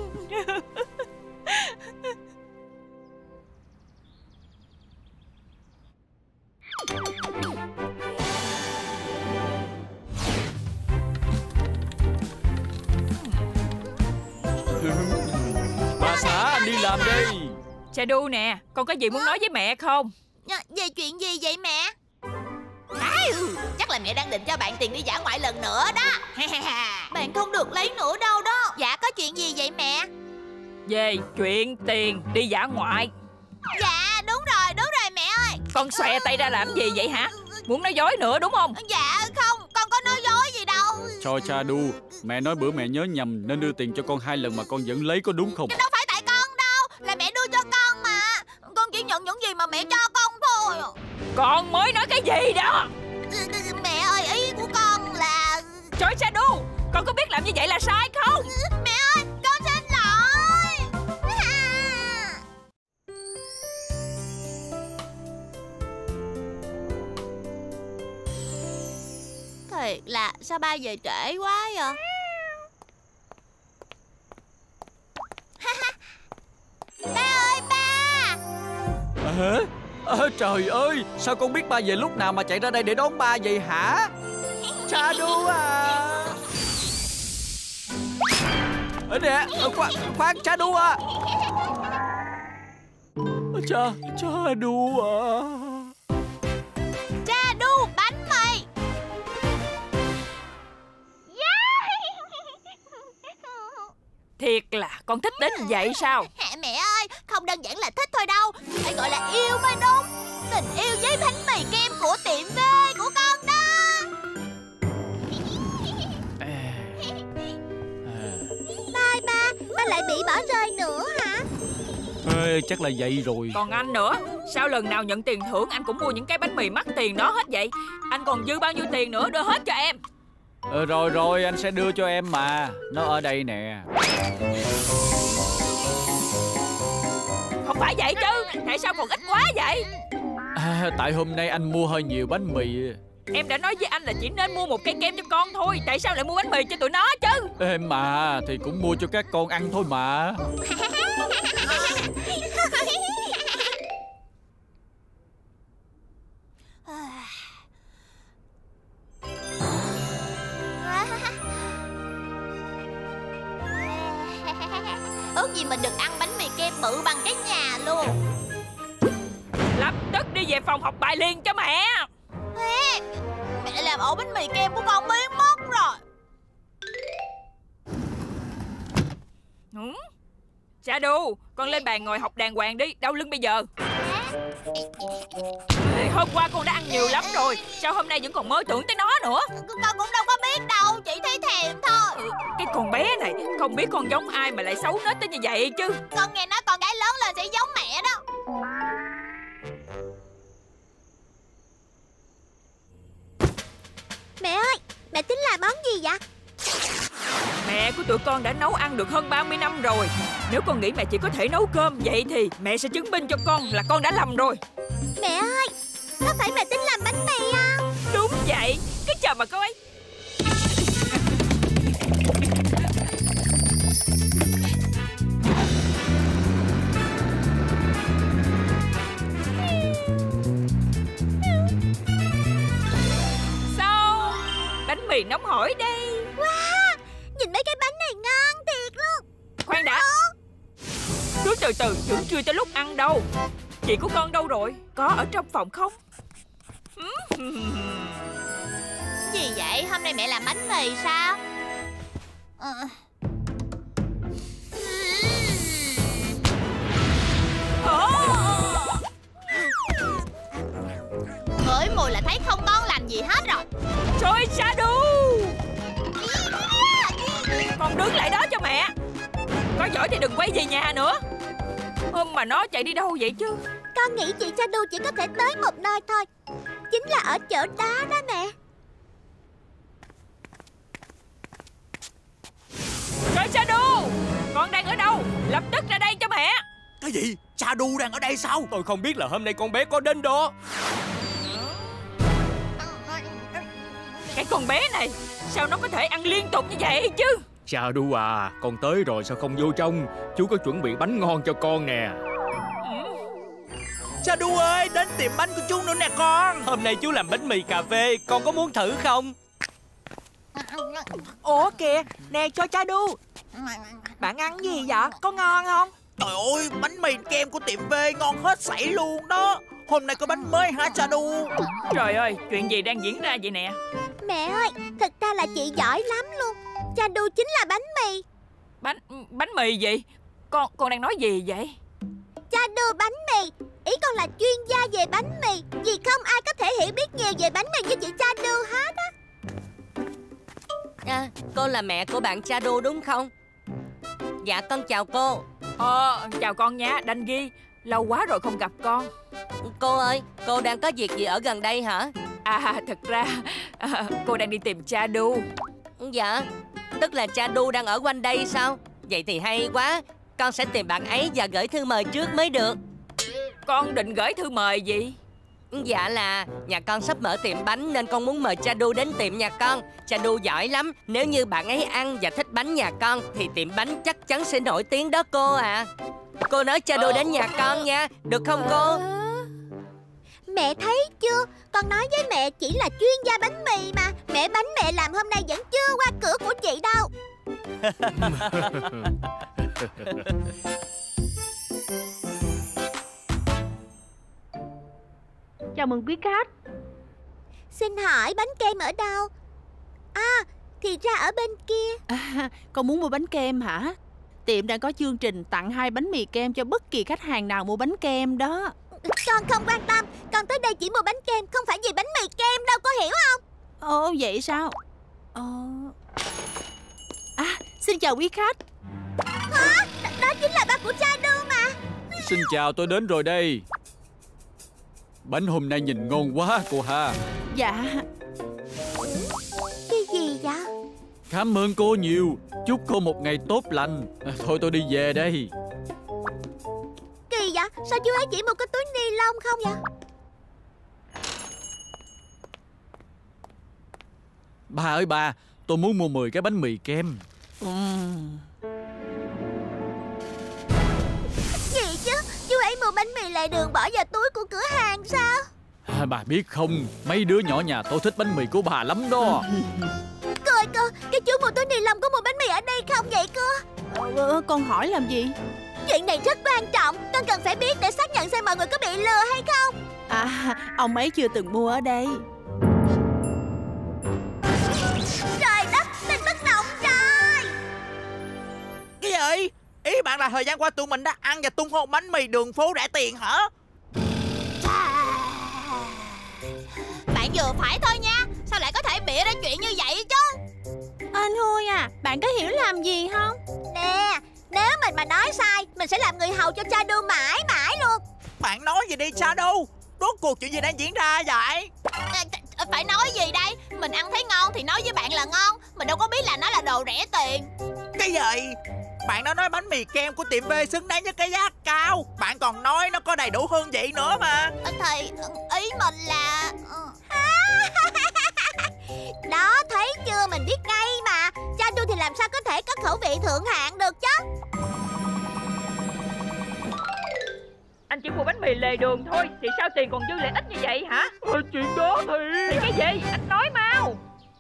làm đi. Shadow nè, con có gì muốn nói với mẹ không? Về chuyện gì vậy mẹ? À, chắc là mẹ đang định cho bạn tiền đi dã ngoại lần nữa đó. Bạn không được lấy nữa đâu đó. Dạ có chuyện gì vậy mẹ? Về chuyện tiền đi dã ngoại. Dạ đúng rồi, đúng rồi mẹ ơi. Con xòe tay ra làm gì vậy hả? Muốn nói dối nữa đúng không? Dạ không, con có nói dối gì đâu. Cho Shadow, mẹ nói bữa mẹ nhớ nhầm nên đưa tiền cho con hai lần mà con vẫn lấy, có đúng không? Đâu phải tại con đâu, là mẹ đưa cho con mà. Con chỉ nhận những gì mà mẹ cho con thôi. Con mới nói cái gì đó? Mẹ ơi, ý của con là... Trời Shadow, con có biết làm như vậy là sai không? Mẹ ơi, con xin lỗi. Thiệt là sao ba về trễ quá vậy? Ba ơi ba! À, à, trời ơi, sao con biết ba về lúc nào mà chạy ra đây để đón ba vậy hả? Shadow à! Ở nè, khoan, khoan Shadow à! Cha, Shadow à! Shadow bánh mì! Thiệt là con thích đến vậy sao? Mẹ ơi, không đơn giản là thích thôi đâu, phải gọi là yêu mới đúng. Tình yêu với bánh mì kem của tiệm V của con đó. Bye ba, ba lại bị bỏ rơi nữa hả? Ê, chắc là vậy rồi. Còn anh nữa, sao lần nào nhận tiền thưởng anh cũng mua những cái bánh mì mắc tiền đó hết vậy? Anh còn dư bao nhiêu tiền nữa đưa hết cho em. Ờ, rồi rồi, anh sẽ đưa cho em mà. Nó ở đây nè. Không phải vậy chứ, tại sao còn ít quá vậy? À, tại hôm nay anh mua hơi nhiều bánh mì. Em đã nói với anh là chỉ nên mua một cây kem cho con thôi. Tại sao lại mua bánh mì cho tụi nó chứ? Em mà, thì cũng mua cho các con ăn thôi mà. Ước gì mình được ăn bánh mì kem bự bằng cái nhà luôn. Lập tức đi về phòng học bài liền cho mẹ. Mẹ, mẹ làm ổ bánh mì kem của con biến mất rồi. Ừ? Shadow, con lên bàn ngồi học đàng hoàng đi. Đau lưng bây giờ. Ê, hôm qua con đã ăn nhiều lắm rồi, sao hôm nay vẫn còn mơ tưởng tới nó nữa? Con cũng đâu có biết đâu, chỉ thấy thèm thôi. Cái con bé này không biết con giống ai mà lại xấu nết tới như vậy chứ. Con nghe nói con gái lớn lên sẽ giống mẹ đó. Mẹ ơi, mẹ tính làm món gì vậy? Mẹ của tụi con đã nấu ăn được hơn ba mươi năm rồi. Nếu con nghĩ mẹ chỉ có thể nấu cơm, vậy thì mẹ sẽ chứng minh cho con là con đã lầm rồi. Mẹ ơi, có phải mẹ tính làm bánh mì không? Đúng vậy, cứ chờ mà coi. Sao? Bánh mì nóng hổi đây. Wow, nhìn mấy cái bánh này ngon thiệt luôn. Khoan đã. Cứ từ từ, vẫn chưa tới lúc ăn đâu. Chị của con đâu rồi? Có ở trong phòng không? Gì vậy? Hôm nay mẹ làm bánh mì sao? À. Ngửi mùi là thấy không ngon lành gì hết rồi. Trời Shadow, con đứng lại đó cho mẹ. Có giỏi thì đừng quay về nhà nữa. Hôm mà nó chạy đi đâu vậy chứ? Con nghĩ chị Shadow chỉ có thể tới một nơi thôi, chính là ở chỗ đó đó mẹ. Trời Shadow, con đang ở đâu? Lập tức ra đây cho mẹ. Cái gì? Shadow đang ở đây sao? Tôi không biết là hôm nay con bé có đến đó. Cái con bé này, sao nó có thể ăn liên tục như vậy chứ? Shadow à, con tới rồi sao không vô trong? Chú có chuẩn bị bánh ngon cho con nè. Shadow ơi, đến tiệm bánh của chú nữa nè con. Hôm nay chú làm bánh mì cà phê, con có muốn thử không? Ủa kìa, nè cho Shadow. Bạn ăn gì vậy? Có ngon không? Trời ơi, bánh mì kem của tiệm V ngon hết sảy luôn đó. Hôm nay có bánh mới hả Chadu? Trời ơi, chuyện gì đang diễn ra vậy nè? Mẹ ơi, thật ra là chị giỏi lắm luôn. Chadu chính là bánh mì. Bánh bánh mì gì? Con con đang nói gì vậy? Chadu bánh mì. Ý con là chuyên gia về bánh mì. Vì không ai có thể hiểu biết nhiều về bánh mì như chị Chadu hết á. À, cô là mẹ của bạn Chadu đúng không? Dạ con chào cô. Ờ, chào con nha, Đanh Ghi. Lâu quá rồi không gặp con. Cô ơi, cô đang có việc gì ở gần đây hả? À, thật ra à, cô đang đi tìm Chadu. Dạ, tức là Chadu đang ở quanh đây sao? Vậy thì hay quá. Con sẽ tìm bạn ấy và gửi thư mời trước mới được. Con định gửi thư mời gì? Dạ là nhà con sắp mở tiệm bánh nên con muốn mời Chadu đến tiệm nhà con. Chadu giỏi lắm. Nếu như bạn ấy ăn và thích bánh nhà con thì tiệm bánh chắc chắn sẽ nổi tiếng đó cô à. Cô nói Chadu đến nhà con nha, được không cô? Mẹ thấy chưa? Con nói với mẹ chỉ là chuyên gia bánh mì mà. Mẹ bánh mẹ làm hôm nay vẫn chưa qua cửa của chị đâu. Chào mừng quý khách. Xin hỏi bánh kem ở đâu? À, thì ra ở bên kia. À, con muốn mua bánh kem hả? Tiệm đang có chương trình tặng hai bánh mì kem cho bất kỳ khách hàng nào mua bánh kem đó. Con không quan tâm. Con tới đây chỉ mua bánh kem, không phải vì bánh mì kem đâu, có hiểu không? Ồ, vậy sao? Ờ... À, xin chào quý khách. Hả? Đ- đó chính là ba của Chadu mà. Xin chào, tôi đến rồi đây. Bánh hôm nay nhìn ngon quá cô ha. Dạ. Cái gì vậy? Cảm ơn cô nhiều. Chúc cô một ngày tốt lành. À, thôi tôi đi về đây. Kỳ vậy? Sao chú ấy chỉ mua cái túi ni lông không vậy? Ba ơi ba, tôi muốn mua mười cái bánh mì kem. Uhm. Gì chứ? Chú ấy mua bánh mì lề đường bỏ vào túi của cửa hàng sao? À, bà biết không, mấy đứa nhỏ nhà tôi thích bánh mì của bà lắm đó. Cô ơi cô, cái chú mua túi ni lông có mua bánh mì ở đây không vậy cô? Ờ, con hỏi làm gì? Chuyện này rất quan trọng, con cần phải biết để xác nhận xem mọi người có bị lừa hay không. À, ông ấy chưa từng mua ở đây. Trời đất, tin tức động trời. Cái gì? Ý bạn là thời gian qua tụi mình đã ăn và tung hô bánh mì đường phố rẻ tiền hả? Bạn vừa phải thôi nha. Sao lại có thể bịa ra chuyện như vậy chứ? Anh Hui à, bạn có hiểu làm gì không? Nè, nếu mình mà nói sai, mình sẽ làm người hầu cho Chadu mãi mãi luôn. Bạn nói gì đi Chadu? Rốt cuộc chuyện gì đang diễn ra vậy? À, phải nói gì đây? Mình ăn thấy ngon thì nói với bạn là ngon. Mình đâu có biết là nó là đồ rẻ tiền. Cái gì? Bạn đã nói bánh mì kem của tiệm V xứng đáng với cái giá cao. Bạn còn nói nó có đầy đủ hương vị nữa mà. Thì ý mình là... Đó, thấy chưa, mình biết ngay mà. Chadu thì làm sao có thể có khẩu vị thượng hạng được chứ? Anh chỉ mua bánh mì lề đường thôi thì sao tiền còn dư lại ít như vậy hả? À, chuyện đó thì... Thì cái gì? Anh nói mau.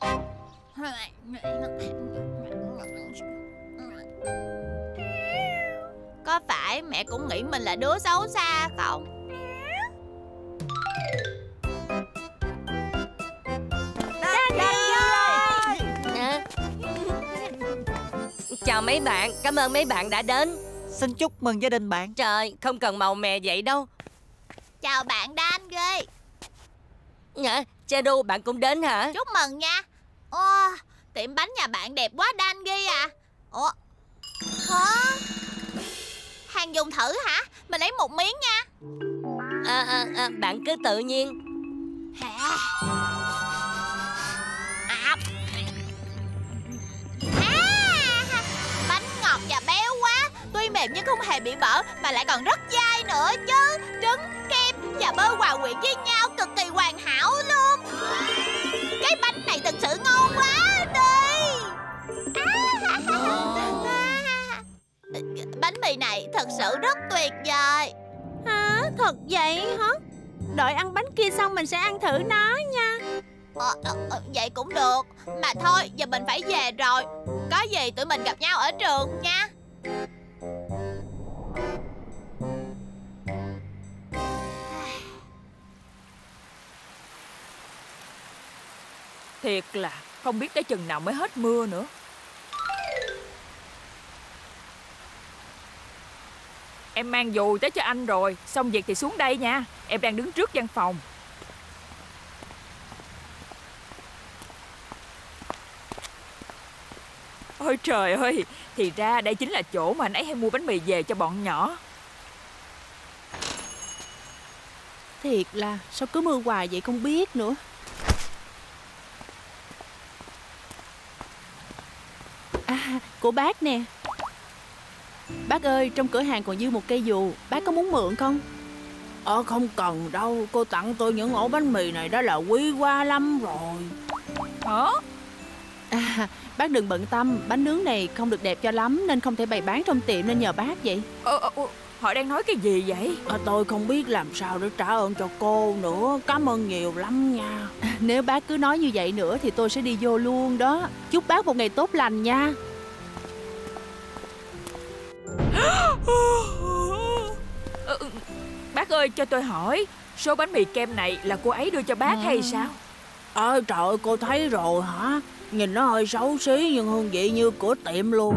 Có phải mẹ cũng nghĩ mình là đứa xấu xa không? À. Chào mấy bạn, cảm ơn mấy bạn đã đến. Xin chúc mừng gia đình bạn. Trời, không cần màu mè vậy đâu. Chào bạn Dan ghê. Dạ, Chadu bạn cũng đến hả? Chúc mừng nha. Ô, tiệm bánh nhà bạn đẹp quá Dan ghê à. Ủa? Hả? Hàng dùng thử hả? Mình lấy một miếng nha. À, à, à, bạn cứ tự nhiên. Hả? À. À, bánh ngọt và béo quá. Tuy mềm nhưng không hề bị vỡ, mà lại còn rất dai nữa chứ. Trứng, kem và bơ hòa quyện với nhau cực kỳ hoàn hảo luôn. Cái bánh này thực sự ngon quá đi. À. Bánh mì này thật sự rất tuyệt vời. Hả? Thật vậy hả? Đợi ăn bánh kia xong mình sẽ ăn thử nó nha. Ờ, ờ, vậy cũng được. Mà thôi, giờ mình phải về rồi. Có gì tụi mình gặp nhau ở trường nha. Thiệt là không biết tới chừng nào mới hết mưa nữa. Em mang dù tới cho anh rồi. Xong việc thì xuống đây nha. Em đang đứng trước văn phòng. Ôi trời ơi, thì ra đây chính là chỗ mà anh ấy hay mua bánh mì về cho bọn nhỏ. Thiệt là sao cứ mưa hoài vậy không biết nữa. À, của bác nè. Bác ơi, trong cửa hàng còn dư một cây dù, bác có muốn mượn không? Ờ không cần đâu, cô tặng tôi những ổ bánh mì này đó là quý quá lắm rồi. Hả? À, bác đừng bận tâm, bánh nướng này không được đẹp cho lắm nên không thể bày bán trong tiệm nên nhờ bác vậy. Ờ, ờ, họ đang nói cái gì vậy? À, tôi không biết làm sao để trả ơn cho cô nữa, cảm ơn nhiều lắm nha. À, nếu bác cứ nói như vậy nữa thì tôi sẽ đi vô luôn đó. Chúc bác một ngày tốt lành nha. Bác ơi, cho tôi hỏi, số bánh mì kem này là cô ấy đưa cho bác ừ. hay sao? Ơ à, trời ơi, cô thấy rồi hả? Nhìn nó hơi xấu xí nhưng hương vị như của tiệm luôn.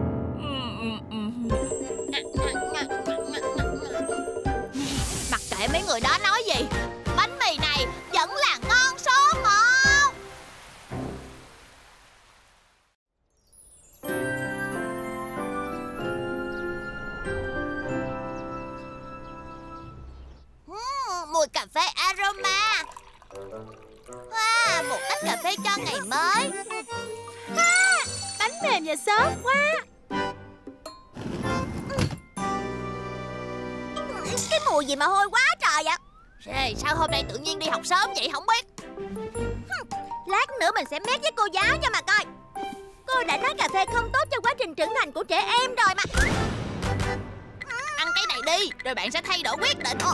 Mặc kệ mấy người đó nói gì, bánh mì này vẫn là ngon số một. uhm, Mùi cà phê aroma. Wow, một tách cà phê cho ngày mới. Ha, bánh mềm và xốp quá. Cái mùi gì mà hôi quá trời vậy? Ê, sao hôm nay tự nhiên đi học sớm vậy không biết? Lát nữa mình sẽ mét với cô giáo cho mà coi. Cô đã nói cà phê không tốt cho quá trình trưởng thành của trẻ em rồi mà. Ăn cái này đi, rồi bạn sẽ thay đổi quyết định. Ồ.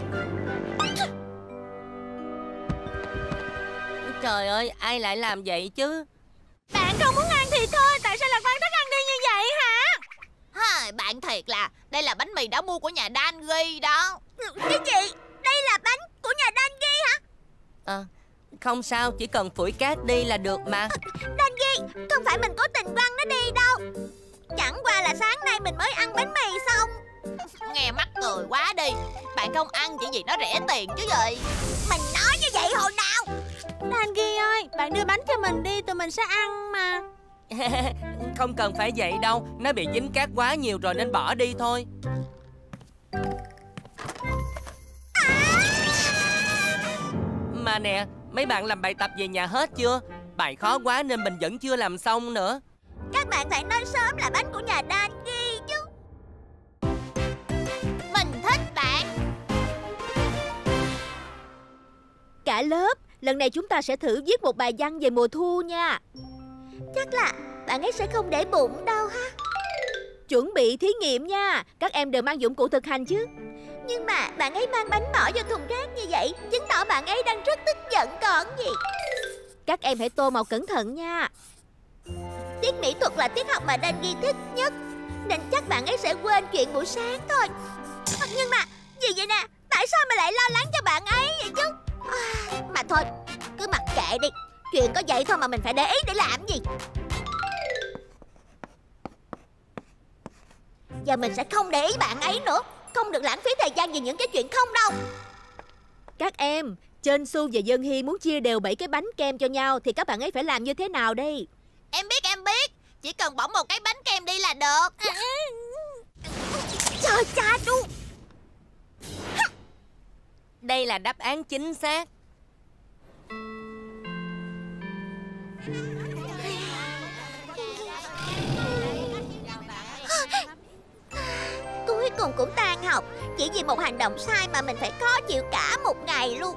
Trời ơi, ai lại làm vậy chứ? Bạn không muốn ăn thì thôi, tại sao lại phán thích ăn đi như vậy hả? Ha, bạn thiệt là đây là bánh mì đã mua của nhà Dangy đó. Cái gì? Đây là bánh của nhà Dangy hả? À, không sao, chỉ cần phủi cát đi là được mà. Dangy, không phải mình cố tình quăng nó đi đâu. Chẳng qua là sáng nay mình mới ăn bánh mì xong. Nghe mắc cười quá đi. Bạn không ăn chỉ vì nó rẻ tiền chứ gì. Mình nói như vậy hồi nào? Dangy ơi, bạn đưa bánh cho mình đi, tụi mình sẽ ăn mà. Không cần phải vậy đâu, nó bị dính cát quá nhiều rồi nên bỏ đi thôi. Mà nè, mấy bạn làm bài tập về nhà hết chưa? Bài khó quá nên mình vẫn chưa làm xong nữa. Các bạn phải nói sớm là bánh của nhà Dangy chứ. Mình thích bạn. Cả lớp, lần này chúng ta sẽ thử viết một bài văn về mùa thu nha. Chắc là bạn ấy sẽ không để bụng đâu ha. Chuẩn bị thí nghiệm nha. Các em đều mang dụng cụ thực hành chứ. Nhưng mà bạn ấy mang bánh bỏ vào thùng rác như vậy chứng tỏ bạn ấy đang rất tức giận còn gì. Các em hãy tô màu cẩn thận nha. Tiết mỹ thuật là tiết học mà Dangy thích nhất, nên chắc bạn ấy sẽ quên chuyện buổi sáng thôi. Nhưng mà gì vậy nè? Tại sao mà lại lo lắng cho bạn ấy vậy chứ? À, mà thôi, cứ mặc kệ đi. Chuyện có vậy thôi mà mình phải để ý để làm gì. Giờ mình sẽ không để ý bạn ấy nữa. Không được lãng phí thời gian vì những cái chuyện không đâu. Các em, Trên Su và Dân Hy muốn chia đều bảy cái bánh kem cho nhau thì các bạn ấy phải làm như thế nào đây? Em biết em biết. Chỉ cần bỏ một cái bánh kem đi là được. Trời cha chú. Đây là đáp án chính xác. Cuối cùng cũng tan học. Chỉ vì một hành động sai mà mình phải khó chịu cả một ngày luôn.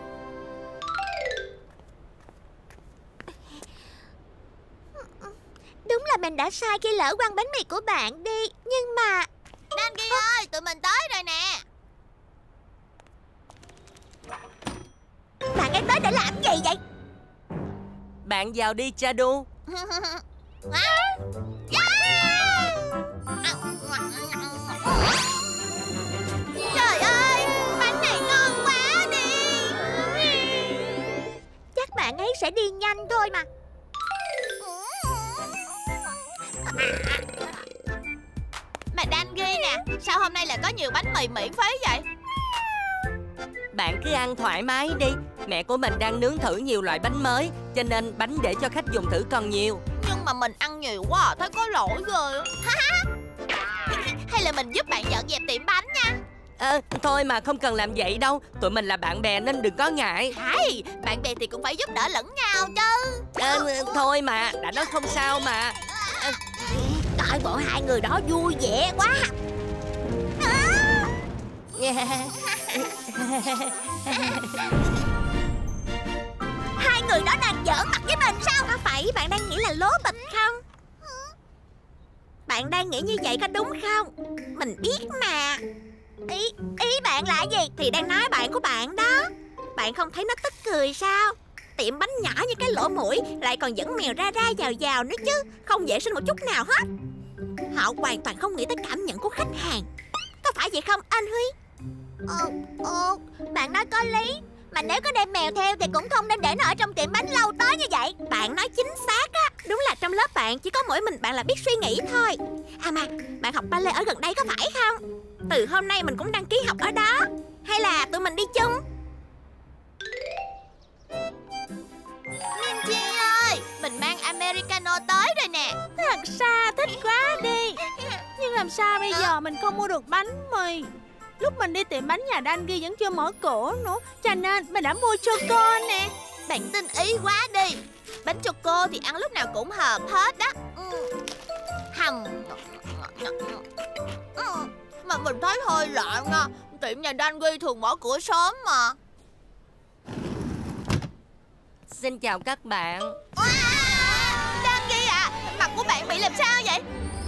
Đúng là mình đã sai khi lỡ quăng bánh mì của bạn đi. Nhưng mà Dangy ơi, tụi mình tới rồi nè. bạn ấy tới để làm gì vậy? Bạn vào đi Chadu. Trời ơi, bánh này ngon quá đi. Chắc bạn ấy sẽ đi nhanh thôi mà. nè, sao hôm nay lại có nhiều bánh mì miễn phí vậy? Bạn cứ ăn thoải mái đi. Mẹ của mình đang nướng thử nhiều loại bánh mới, cho nên bánh để cho khách dùng thử còn nhiều. Nhưng mà mình ăn nhiều quá à, thấy có lỗi ghê. Hay là mình giúp bạn dọn dẹp tiệm bánh nha. Ờ, thôi mà không cần làm vậy đâu. Tụi mình là bạn bè nên đừng có ngại. Hay, bạn bè thì cũng phải giúp đỡ lẫn nhau chứ. Ờ, thôi mà, đã nói không sao mà. Ờ. Coi bộ hai người đó vui vẻ quá. Hai người đó đang giỡn mặt với mình sao? Có phải bạn đang nghĩ là lố bịch không? Bạn đang nghĩ như vậy có đúng không? Mình biết mà. Ý, ý bạn là gì? Thì đang nói bạn của bạn đó. Bạn không thấy nó tức cười sao? Tiệm bánh nhỏ như cái lỗ mũi lại còn dẫn mèo ra ra vào vào nữa chứ. Không vệ sinh một chút nào hết. Họ hoàn toàn không nghĩ tới cảm nhận của khách hàng. Có phải vậy không anh Huy? Ồ, ồ, bạn nói có lý. Mà nếu có đem mèo theo thì cũng không nên để nó ở trong tiệm bánh lâu tới như vậy. Bạn nói chính xác á. Đúng là trong lớp bạn chỉ có mỗi mình bạn là biết suy nghĩ thôi. À mà, bạn học ballet ở gần đây có phải không? Từ hôm nay mình cũng đăng ký học ở đó. Hay là tụi mình đi chung? Linh Chi ơi, mình mang Americano tới rồi nè. Thật xa thích quá đi. Nhưng làm sao bây giờ mình không mua được bánh mì? Lúc mình đi tiệm bánh nhà Dangy vẫn chưa mở cửa nữa, cho nên mình đã mua choco nè. Bạn tinh ý quá đi. Bánh choco thì ăn lúc nào cũng hợp hết đó. Hầm. Mà mình thấy hơi lạ nha. Tiệm nhà Dangy thường mở cửa sớm mà. Xin chào các bạn. Dangy à, mặt của bạn bị làm sao vậy?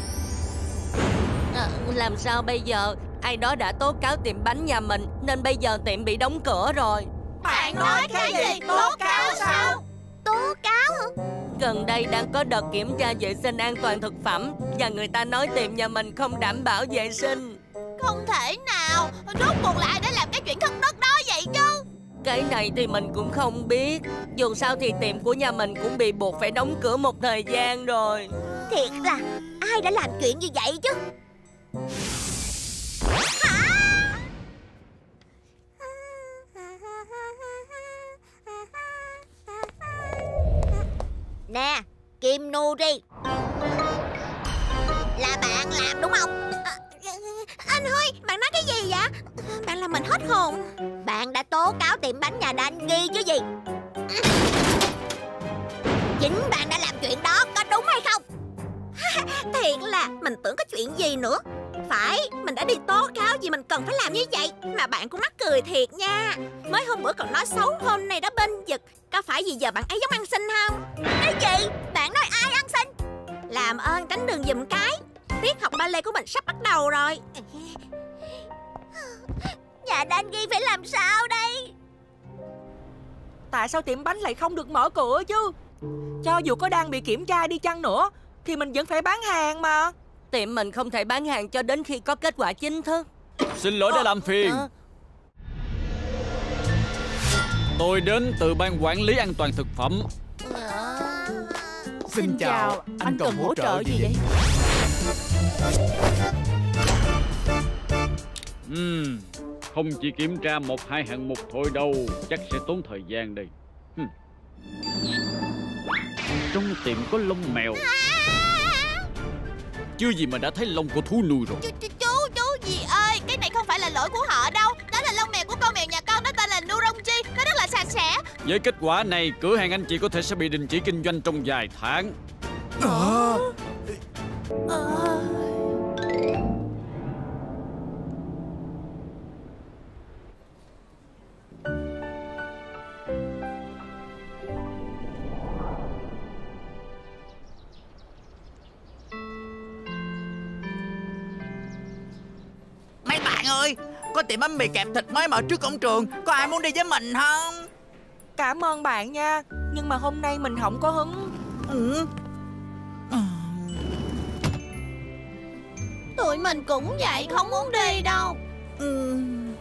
À, làm sao bây giờ? Ai đó đã tố cáo tiệm bánh nhà mình, nên bây giờ tiệm bị đóng cửa rồi. Bạn nói cái gì? Tố cáo sao? Tố cáo hả? Gần đây đang có đợt kiểm tra vệ sinh an toàn thực phẩm, và người ta nói tiệm nhà mình không đảm bảo vệ sinh. Không thể nào. Rốt cuộc là ai đã làm cái chuyện thất đức đó vậy chứ? Cái này thì mình cũng không biết. Dù sao thì tiệm của nhà mình cũng bị buộc phải đóng cửa một thời gian rồi. Thiệt là ai đã làm chuyện như vậy chứ? Nè, Kim Nuri, là bạn làm đúng không? À, anh Huy, bạn nói cái gì vậy? Bạn làm mình hết hồn. Bạn đã tố cáo tiệm bánh nhà Dangy chứ gì? Chính bạn đã làm chuyện đó, có đúng hay không? Thiệt là mình tưởng có chuyện gì nữa. Phải, mình đã đi tố cáo vì mình cần phải làm như vậy. Mà bạn cũng mắc cười thiệt nha. Mới hôm bữa còn nói xấu hôm nay đã bên giật. Có phải vì giờ bạn ấy giống ăn xin không? Cái gì? Bạn nói ai ăn xin? Làm ơn tránh đường giùm cái. Tiết học ballet của mình sắp bắt đầu rồi. Nhà Dangy phải làm sao đây? Tại sao tiệm bánh lại không được mở cửa chứ? Cho dù có đang bị kiểm tra đi chăng nữa thì mình vẫn phải bán hàng mà. Tiệm mình không thể bán hàng cho đến khi có kết quả chính thức. Xin lỗi đã làm phiền. à. Tôi đến từ ban quản lý an toàn thực phẩm. à... Xin chào, anh, anh cần hỗ trợ gì vậy? Uhm, không chỉ kiểm tra một hai hạng mục thôi đâu, chắc sẽ tốn thời gian đây. Hm. Trong tiệm có lông mèo. Chưa gì mà đã thấy lông của thú nuôi rồi. Chú, chú, chú, chú gì ơi, cái này không phải là lỗi của họ đâu. Đó là lông mèo của con mèo nhà con, nó tên là Nurongji. Nó rất là sạch sẽ. Với kết quả này, cửa hàng anh chị có thể sẽ bị đình chỉ kinh doanh trong vài tháng. À. À... Mấy bạn ơi, có tiệm bánh mì kẹp thịt mới mở trước cổng trường, có ai muốn đi với mình không? Cảm ơn bạn nha, nhưng mà hôm nay mình không có hứng. Ừ. Tụi mình cũng vậy, không muốn đi đâu. ừ.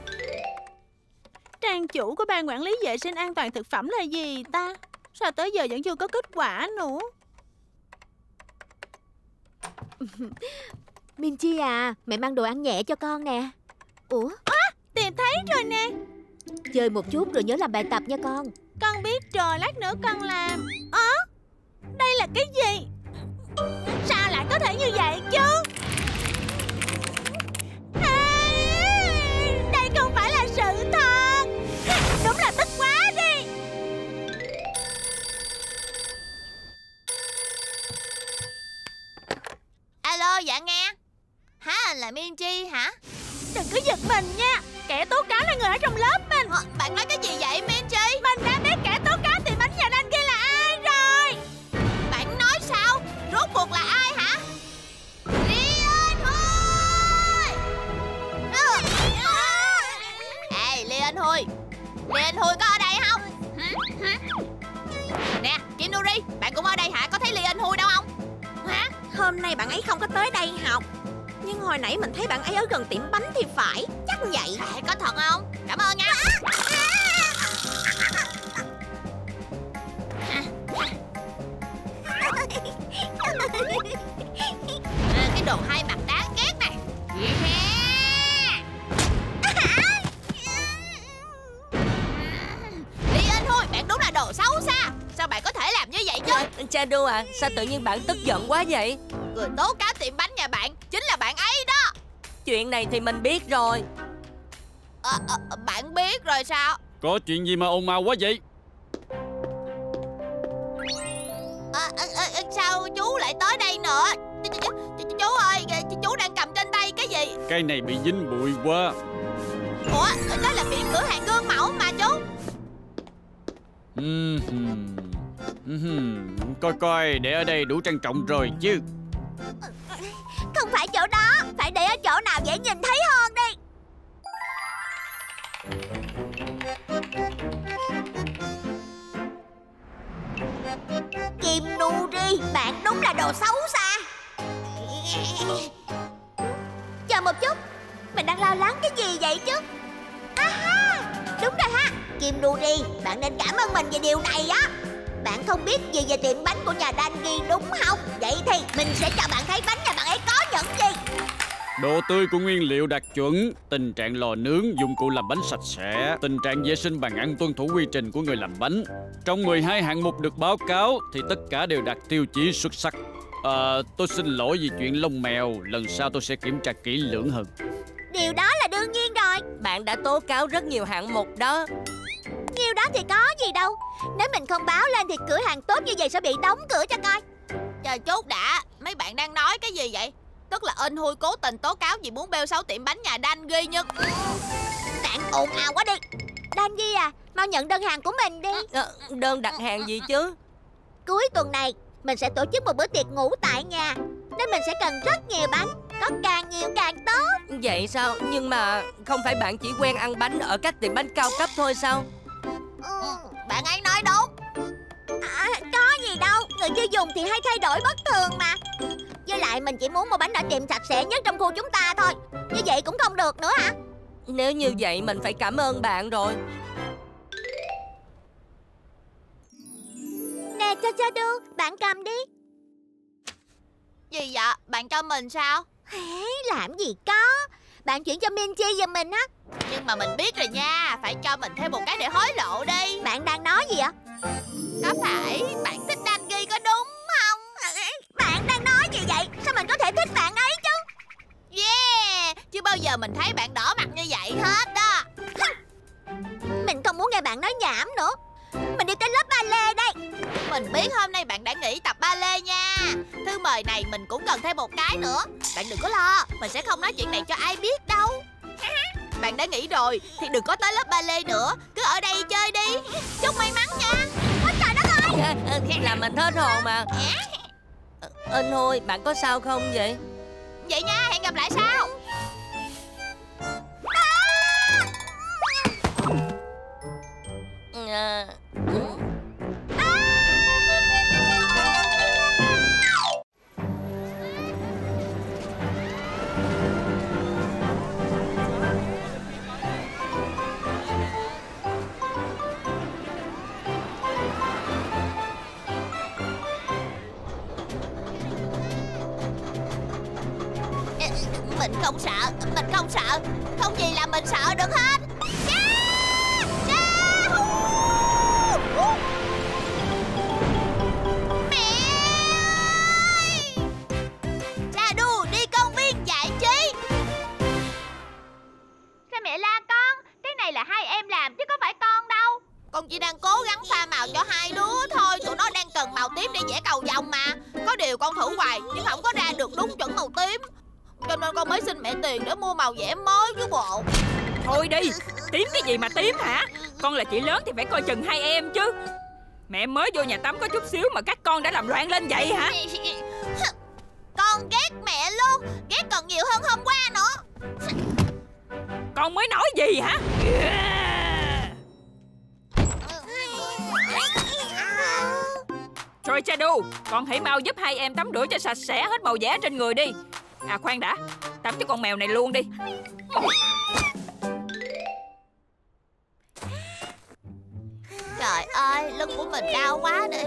Trang chủ của ban quản lý vệ sinh an toàn thực phẩm là gì ta? Sao tới giờ vẫn chưa có kết quả nữa? Minchi à, mẹ mang đồ ăn nhẹ cho con nè. Ủa? À, tìm thấy rồi nè. Chơi một chút rồi nhớ làm bài tập nha con. Con biết rồi, lát nữa con làm. Ơ, à, đây là cái gì? Sao lại có thể như vậy chứ? À, đây không phải là sự thật. Đúng là tức quá đi. Alo, dạ nghe. Hả, là Minchi hả? Đừng có giật mình nha. Kẻ tố cáo là người ở trong lớp mình. Ờ, bạn nói cái gì vậy Minchi? Mình đã biết kẻ tố cáo tiệm bánh nhà Đan kia là ai rồi. Bạn nói sao? Rốt cuộc là ai hả? Liên Huy! Ê, Liên Huy, Liên Huy có ở đây không? Nè, Kim Nuri, bạn cũng ở đây hả? Có thấy Liên Huy đâu không? Hả? Hôm nay bạn ấy không có tới đây học. Nhưng hồi nãy mình thấy bạn ấy ở gần tiệm bánh thì phải. Chắc vậy. À, có thật không? Cảm ơn nha. À, cái đồ hai mặt đáng ghét này. Liên Huy, bạn đúng là đồ xấu xa. Sao bạn có thể làm như vậy chứ? À, Chadu à, sao tự nhiên bạn tức giận quá vậy? Người tố cáo tiệm bánh nhà bạn chính là bạn ấy đó. Chuyện này thì mình biết rồi. à, à, Bạn biết rồi sao? Có chuyện gì mà ồn ào quá vậy? à, à, à, Sao chú lại tới đây nữa? Chú ơi, chú đang cầm trên tay cái gì? Cái này bị dính bụi quá. Ủa, đó là biển cửa hàng gương mẫu mà chú. Uhm, uhm, coi coi, để ở đây đủ trang trọng rồi chứ. Không phải chỗ đó, phải để ở chỗ nào dễ nhìn thấy hơn đi. Kim Nuri, bạn đúng là đồ xấu xa. Chờ một chút, mình đang lo lắng cái gì vậy chứ? À, đúng rồi ha, Kim Nuri, bạn nên cảm ơn mình về điều này á. Bạn không biết gì về tiệm bánh của nhà Dangi đúng không? Vậy thì mình sẽ cho bạn thấy bánh nhà bạn ấy có những gì. Độ tươi của nguyên liệu đạt chuẩn, tình trạng lò nướng, dụng cụ làm bánh sạch sẽ, tình trạng vệ sinh bàn ăn tuân thủ quy trình của người làm bánh. Trong mười hai hạng mục được báo cáo thì tất cả đều đạt tiêu chí xuất sắc. À, tôi xin lỗi vì chuyện lông mèo, lần sau tôi sẽ kiểm tra kỹ lưỡng hơn. Điều đó là đương nhiên rồi. Bạn đã tố cáo rất nhiều hạng mục đó. Nhiều đó thì có gì đâu. Nếu mình không báo lên thì cửa hàng tốt như vậy sẽ bị đóng cửa cho coi. Chờ chút đã, mấy bạn đang nói cái gì vậy? Tức là anh Huy cố tình tố cáo vì muốn bêu xấu tiệm bánh nhà Dangi nhất. Bạn ồn ào quá đi. Dangi à, mau nhận đơn hàng của mình đi. À, đơn đặt hàng gì chứ? Cuối tuần này mình sẽ tổ chức một bữa tiệc ngủ tại nhà, nên mình sẽ cần rất nhiều bánh. Có càng nhiều càng tốt. Vậy sao? Nhưng mà không phải bạn chỉ quen ăn bánh ở các tiệm bánh cao cấp thôi sao? Ừ. Bạn ấy nói đúng. À, có gì đâu, người chưa dùng thì hay thay đổi bất thường mà. Với lại mình chỉ muốn mua bánh ở tiệm sạch sẽ nhất trong khu chúng ta thôi. Như vậy cũng không được nữa hả? Nếu như vậy mình phải cảm ơn bạn rồi. Nè Chadu, bạn cầm đi. Gì vậy? Bạn cho mình sao? Hế, làm gì có. Bạn chuyển cho Minchi giùm mình á. Nhưng mà mình biết rồi nha, phải cho mình thêm một cái để hối lộ đi. Bạn đang nói gì ạ? Có phải bạn thích Dangi có đúng không? Bạn đang nói gì vậy? Sao mình có thể thích bạn ấy chứ? Yeah, chứ bao giờ mình thấy bạn đỏ mặt như vậy hết đó. Mình không muốn nghe bạn nói nhảm nữa. Mình đi tới lớp ballet đây. Mình biết hôm nay bạn đã nghỉ tập ballet nha. Thư mời này mình cũng cần thêm một cái nữa. Bạn đừng có lo, mình sẽ không nói chuyện này cho ai biết đâu. Bạn đã nghỉ rồi thì đừng có tới lớp ballet nữa. Cứ ở đây chơi đi. Chúc may mắn nha. Ôi trời đất ơi. Làm mình hết hồn mà. Anh Huy, bạn có sao không vậy? Vậy nha, hẹn gặp lại sau. À, ừ. không sợ, mình không sợ. Không gì làm mình sợ được hết. Yeah! Yeah! Uh! Mẹ ơi! Cha đu đi công viên giải trí. Sao mẹ la con? Cái này là hai em làm chứ có phải con đâu. Con chỉ đang cố gắng pha màu cho hai đứa thôi. Tụi nó đang cần màu tím để vẽ cầu vồng mà. Có điều con thử hoài nhưng không có ra được đúng chuẩn màu tím. Cho nên con mới xin mẹ tiền để mua màu vẽ mới chứ bộ. Thôi đi, tím cái gì mà tím hả? Con là chị lớn thì phải coi chừng hai em chứ. Mẹ mới vô nhà tắm có chút xíu mà các con đã làm loạn lên vậy hả? Con ghét mẹ luôn. Ghét còn nhiều hơn hôm qua nữa. Con mới nói gì hả? Rồi Shadow, con hãy mau giúp hai em tắm rửa cho sạch sẽ hết màu vẽ trên người đi. À khoan đã, tắm cho con mèo này luôn đi. Trời ơi, lưng của mình đau quá đi.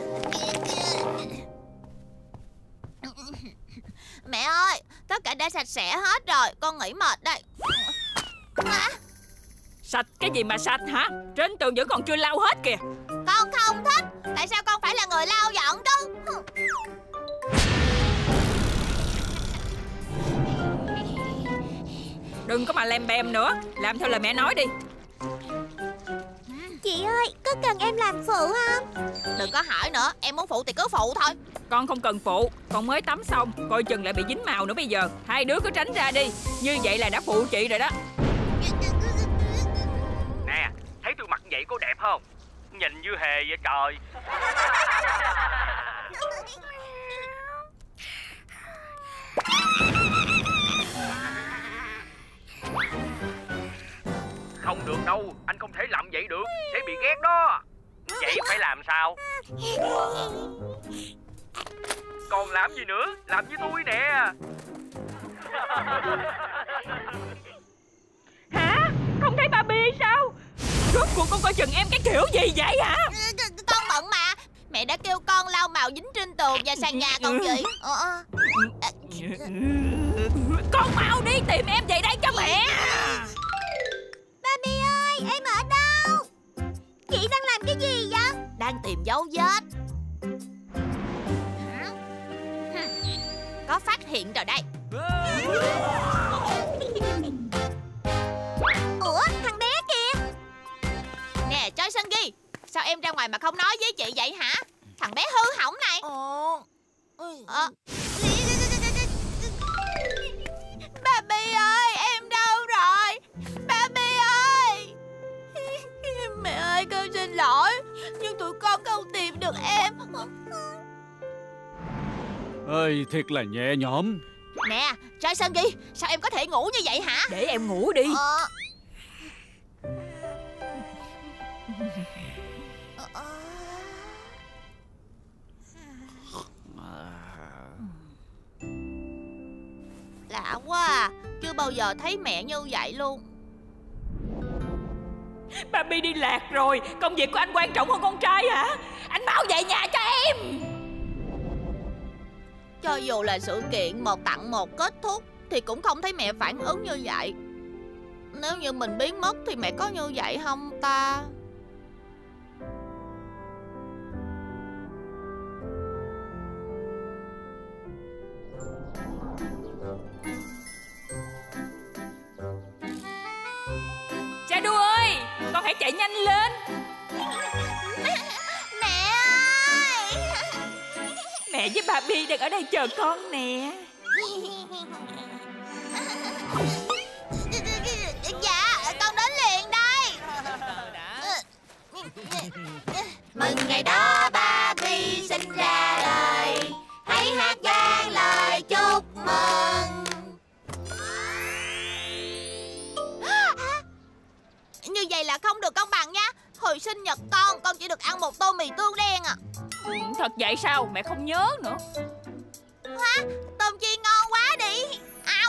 Mẹ ơi, tất cả đã sạch sẽ hết rồi. Con nghỉ mệt đây. Hả? Sạch cái gì mà sạch hả? Trên tường vẫn còn chưa lau hết kìa. Con không thích. Tại sao con phải là người lau dọn chứ? Đừng có mà lem bem nữa. Làm theo lời mẹ nói đi. Chị ơi, có cần em làm phụ không? Đừng có hỏi nữa. Em muốn phụ thì cứ phụ thôi. Con không cần phụ. Con mới tắm xong, coi chừng lại bị dính màu nữa bây giờ. Hai đứa cứ tránh ra đi. Như vậy là đã phụ chị rồi đó. Nè, thấy tôi mặc vậy có đẹp không? Nhìn như hề vậy trời. Không được đâu, anh không thể làm vậy được. Sẽ bị ghét đó. Vậy phải làm sao? Còn làm gì nữa? Làm với tôi nè. Hả? Không thấy Barbie sao? Rốt cuộc con coi chừng em cái kiểu gì vậy hả? Con bận mà. Mẹ đã kêu con lau màu dính trên tường và sàn nhà còn gì. ờ. Con mau đi tìm em về đây cho mẹ. Barbie ơi, em ở đâu? Chị đang làm cái gì vậy? Đang tìm dấu vết. Có phát hiện rồi đây. Ủa, thằng bé kìa. Nè, Choi Seung Gi, sao em ra ngoài mà không nói với chị vậy hả? Thằng bé hư hỏng này. Ờ. Barbie ơi, em đâu rồi? Barbie ơi. Mẹ ơi, con xin lỗi, nhưng tụi con không tìm được em. Ơi, thiệt là nhẹ nhõm. Nè, Choi Seung Gi, sao em có thể ngủ như vậy hả? Để em ngủ đi. Ờ. Lạ quá à, chưa bao giờ thấy mẹ như vậy luôn. Barbie đi lạc rồi. Công việc của anh quan trọng hơn con trai hả? Anh mau về nhà cho em. Cho dù là sự kiện một tặng một kết thúc thì cũng không thấy mẹ phản ứng như vậy. Nếu như mình biến mất thì mẹ có như vậy không ta? Shadow ơi, con hãy chạy nhanh lên. Mẹ ơi. Mẹ với Barbie đang ở đây chờ con nè. Dạ, con đến liền đây. Mừng ngày đó Barbie sinh ra đời, hãy hát vang lời chúc mừng. Như vậy là không được công bằng nha. Hồi sinh nhật con, con chỉ được ăn một tô mì tương đen à. Ừ, thật vậy sao? Mẹ không nhớ nữa. Hả? Tôm chiên ngon quá đi. Ao.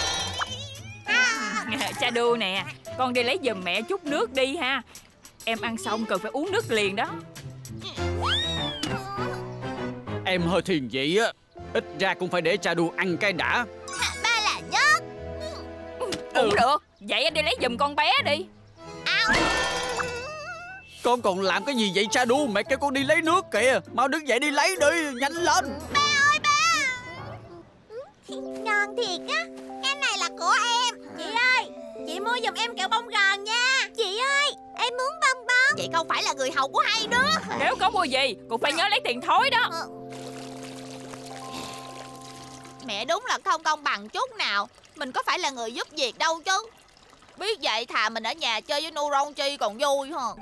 Shadow nè, con đi lấy giùm mẹ chút nước đi ha. Em ăn xong cần phải uống nước liền đó. Em hơi thiền vậy á. Ít ra cũng phải để Shadow ăn cái đã. Ba là nhất. Cũng được. Vậy anh đi lấy giùm con bé đi. Con còn làm cái gì vậy Shadow? Mẹ kêu con đi lấy nước kìa. Mau đứng dậy đi lấy đi, nhanh lên. Ba ơi ba. Ngon thiệt á. Cái này là của em. Chị ơi, chị mua giùm em kẹo bông gòn nha. Chị ơi, em muốn bông bông. Vậy không phải là người hầu của hai đứa. Nếu có mua gì cũng phải nhớ lấy tiền thối đó. Mẹ đúng là không công bằng chút nào. Mình có phải là người giúp việc đâu chứ. Biết vậy thà mình ở nhà chơi với Nuronchi còn vui hơn.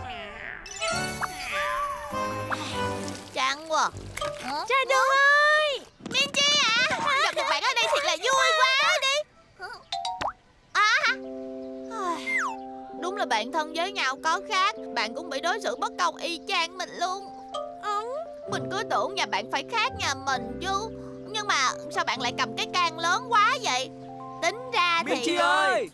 Chán quá. Shadow ơi. Minchi à, gặp được bạn ở đây thiệt là vui quá đi. À hả? Đúng là bạn thân với nhau có khác. Bạn cũng bị đối xử bất công y chang mình luôn. Mình cứ tưởng nhà bạn phải khác nhà mình chứ. Nhưng mà sao bạn lại cầm cái can lớn quá vậy? Tính ra thì... Minchi ơi.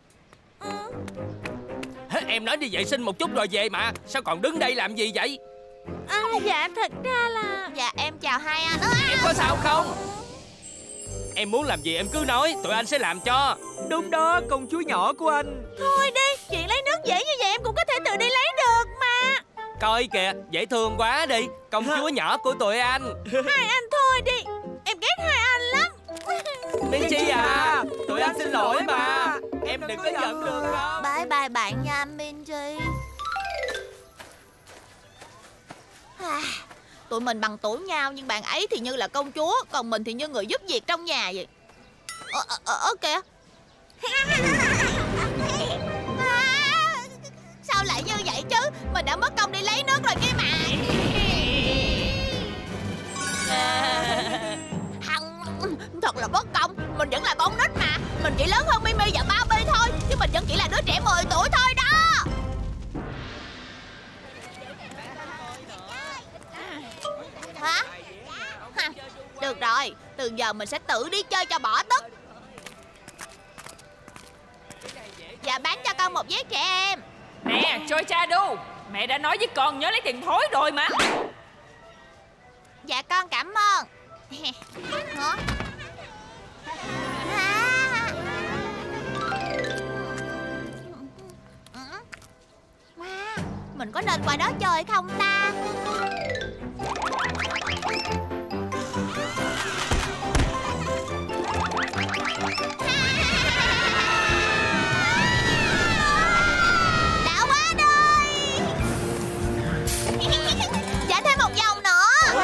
Em nói đi vệ sinh một chút rồi về mà. Sao còn đứng đây làm gì vậy? À, dạ thật ra là... Dạ em chào hai anh. Em có sao không? Em muốn làm gì em cứ nói, tụi anh sẽ làm cho. Đúng đó, công chúa nhỏ của anh. Thôi đi, chuyện lấy nước dễ như vậy em cũng có thể tự đi lấy được mà. Coi kìa, dễ thương quá đi. Công chúa nhỏ của tụi anh. Hai anh thôi đi, em ghét hai anh lắm. Minchi à, tụi anh xin lỗi mà. Em đừng có giận được không? Bye bye bạn nha Minchi. Tụi mình bằng tuổi nhau nhưng bạn ấy thì như là công chúa, còn mình thì như người giúp việc trong nhà vậy. Ờ, ờ, ờ kìa. À, sao lại như vậy chứ? Mình đã mất công đi lấy nước rồi kia mà. Hằng, thật là bất công. Mình vẫn là con nít mà. Mình chỉ lớn hơn Mimi và Barbie thôi, chứ mình vẫn chỉ là đứa trẻ mười tuổi thôi đó. Hả? Hả? Được rồi, từ giờ mình sẽ tự đi chơi cho bỏ tức. Dạ bán cho con một vé trẻ em. Nè, Choi Shadow, mẹ đã nói với con nhớ lấy tiền thối rồi mà. Dạ con cảm ơn. Hả? Mình có nên qua đó chơi không ta? Đã quá đời. Chạy thêm một vòng nữa.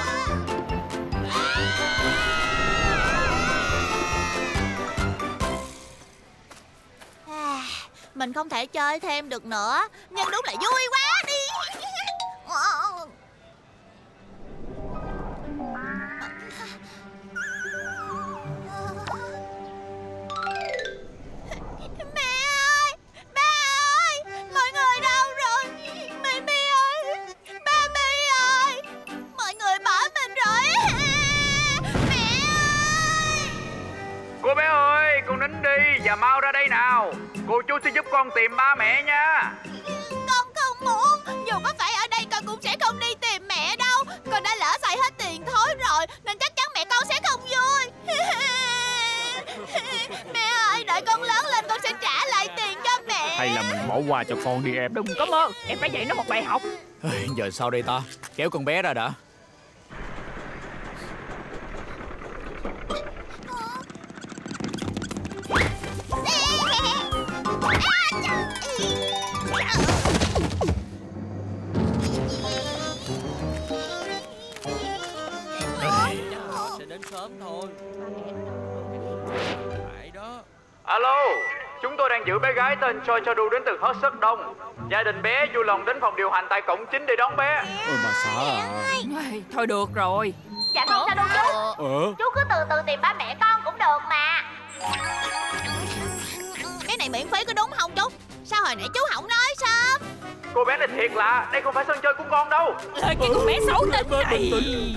Mình không thể chơi thêm được nữa. Nhưng đúng là vui quá đi. Mẹ ơi, ba ơi, mọi người đâu rồi? Mimi ơi, ba Mi ơi, mọi người bỏ mình rồi. Mẹ ơi. Cô bé ơi, con nín đi và mau ra đây nào. Cô chú sẽ giúp con tìm ba mẹ nha. Con không muốn. Dù có phải ở đây con cũng sẽ không đi tìm mẹ đâu. Con đã lỡ xài hết tiền thối rồi, nên chắc chắn mẹ con sẽ không vui. Mẹ ơi, đợi con lớn lên con sẽ trả lại tiền cho mẹ. Hay là mình bỏ qua cho con đi em. Đừng có mơ, em phải dạy nó một bài học. Giờ sao đây ta? Kéo con bé ra đã. Sẽ đến sớm thôi. Phải đó. Alo, chúng tôi đang giữ bé gái tên Choi Shadow đến từ Hot Sức Đông. Gia đình bé vui lòng đến phòng điều hành tại cổng chính để đón bé. Ôi mà sợ à. Thôi được rồi. Dạ không sao đâu chú. Ờ. Chú cứ từ từ tìm ba mẹ con cũng được mà. Cái này miễn phí có đúng không chú? Sao hồi nãy chú không nói sớm? Cô bé này thiệt lạ, đây không phải sân chơi của con đâu. Lời cái con bé xấu tính này.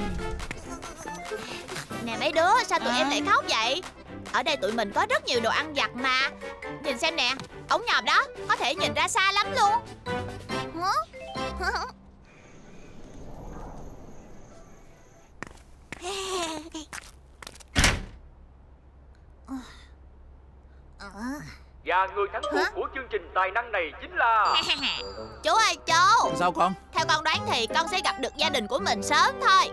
Nè mấy đứa, sao tụi em lại khóc vậy? Ở đây tụi mình có rất nhiều đồ ăn vặt mà. Nhìn xem nè, ống nhòm đó, có thể nhìn ra xa lắm luôn. Và người thắng cuộc của chương trình tài năng này chính là... Chú ơi chú. Sao con? Theo con đoán thì con sẽ gặp được gia đình của mình sớm thôi.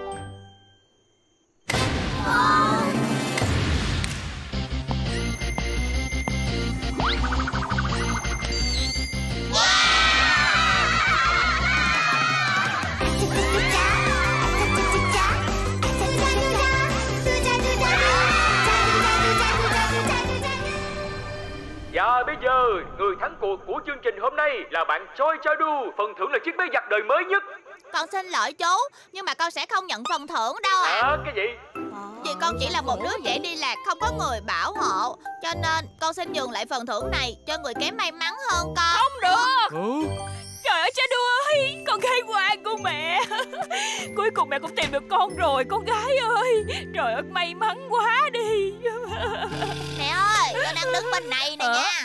Và bây giờ, người thắng cuộc của chương trình hôm nay là bạn Choi Cha-du. Phần thưởng là chiếc máy giặt đời mới nhất. Con xin lỗi chú, nhưng mà con sẽ không nhận phần thưởng đâu ạ. À, cái gì? Vì con chỉ là một đứa trẻ đi lạc, không có người bảo hộ. Cho nên con xin nhường lại phần thưởng này cho người kém may mắn hơn con. Không được. Ừ. Trời ơi Cha-du ơi, con gái ngoan của mẹ. Cuối cùng mẹ cũng tìm được con rồi, con gái ơi. Trời ơi, may mắn quá đi. Mẹ ơi, con đang đứng bên này nè nha.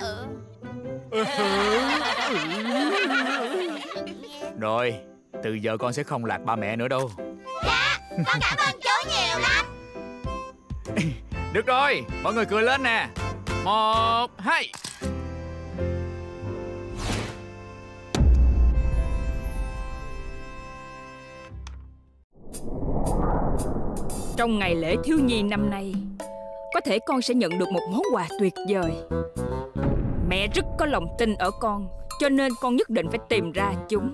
Rồi, từ giờ con sẽ không lạc ba mẹ nữa đâu. Dạ, con cảm ơn chú nhiều lắm. Được rồi, mọi người cười lên nè. Một, hai. Trong ngày lễ thiếu nhi năm nay, có thể con sẽ nhận được một món quà tuyệt vời. Mẹ rất có lòng tin ở con, cho nên con nhất định phải tìm ra chúng.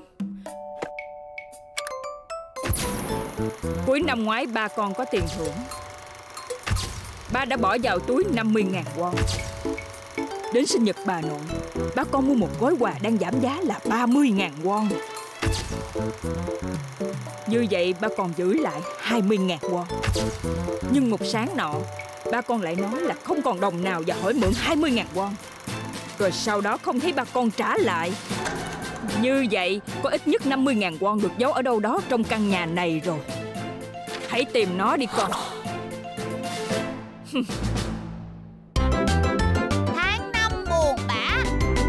Cuối năm ngoái ba con có tiền thưởng. Ba đã bỏ vào túi năm mươi ngàn won. Đến sinh nhật bà nội, ba con mua một gói quà đang giảm giá là ba mươi ngàn won. Như vậy ba còn giữ lại hai mươi ngàn won. Nhưng một sáng nọ, ba con lại nói là không còn đồng nào và hỏi mượn hai mươi ngàn won. Rồi sau đó không thấy ba con trả lại. Như vậy có ít nhất năm mươi ngàn won được giấu ở đâu đó trong căn nhà này rồi. Hãy tìm nó đi con. Tháng năm buồn bã.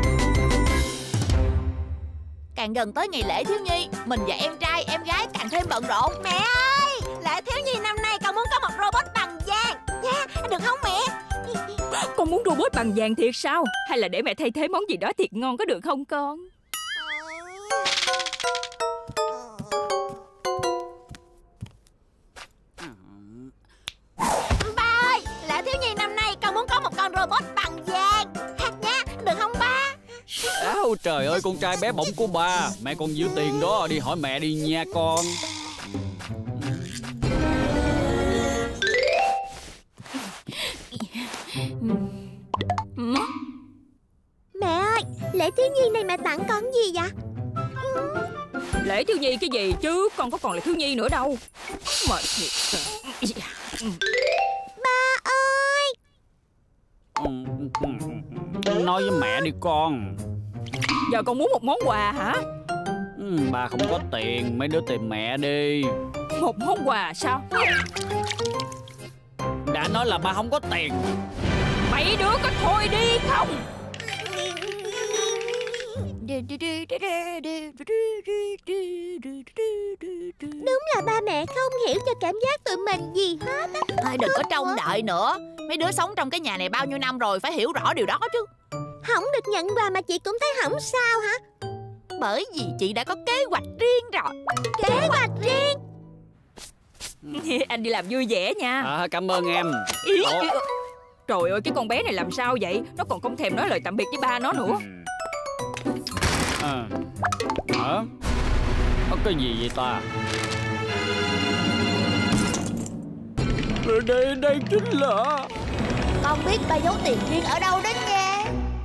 Càng gần tới ngày lễ thiếu nhi, mình và em trai em gái càng thêm bận rộn. Mẹ ơi, lễ thiếu nhi năm nay con muốn có một robot bằng vàng nha, được không mẹ? Con muốn robot bằng vàng thiệt sao? Hay là để mẹ thay thế món gì đó thiệt ngon có được không con? Ba ơi, lễ thiếu nhi năm nay con muốn có một con robot bằng vàng thật nha, được không ba? Áo trời ơi, con trai bé bỏng của ba. Mẹ còn giữ tiền đó, đi hỏi mẹ đi nha con. Mẹ ơi, lễ thiếu nhi này mẹ tặng con gì vậy? Lễ thiếu nhi cái gì chứ, con có còn là thiếu nhi nữa đâu. Mệt thiệt. Ba ơi. Nói với mẹ đi con. Giờ con muốn một món quà hả? Ừ, ba không có tiền, mấy đứa tìm mẹ đi. Một món quà sao? Đã nói là ba không có tiền. Mấy đứa có thôi đi không? Đúng là ba mẹ không hiểu cho cảm giác tụi mình gì hết á. Thôi đừng có trông đợi nữa. Mấy đứa sống trong cái nhà này bao nhiêu năm rồi, phải hiểu rõ điều đó chứ. Không được nhận quà mà chị cũng thấy không sao hả? Bởi vì chị đã có kế hoạch riêng rồi. Kế hoạch riêng? Anh đi làm vui vẻ nha. À, cảm ơn em. Ý, ý, trời ơi, cái con bé này làm sao vậy? Nó còn không thèm nói lời tạm biệt với ba nó nữa. À. Hả? Có cái gì vậy ta? Đây, đây chính là... Con biết ba giấu tiền riêng ở đâu đó nha.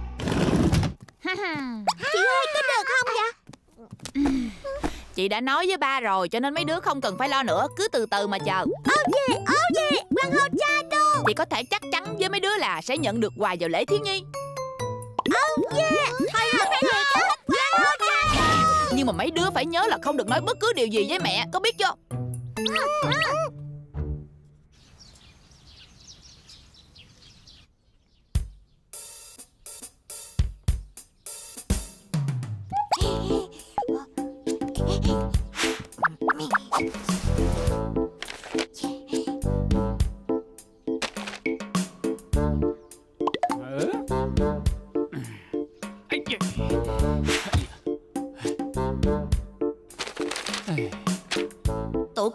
Chị ơi, có được không vậy? Chị đã nói với ba rồi, cho nên mấy đứa không cần phải lo nữa. Cứ từ từ mà chờ. Oh yeah, oh yeah, Quang Hô Cha-du. Chị có thể chắc chắn với mấy đứa là sẽ nhận được quà vào lễ thiếu nhi. Oh yeah, hồi hộp hay gì chứ? Quang Hô Cha-du. Nhưng mà mấy đứa phải nhớ là không được nói bất cứ điều gì với mẹ, có biết chưa?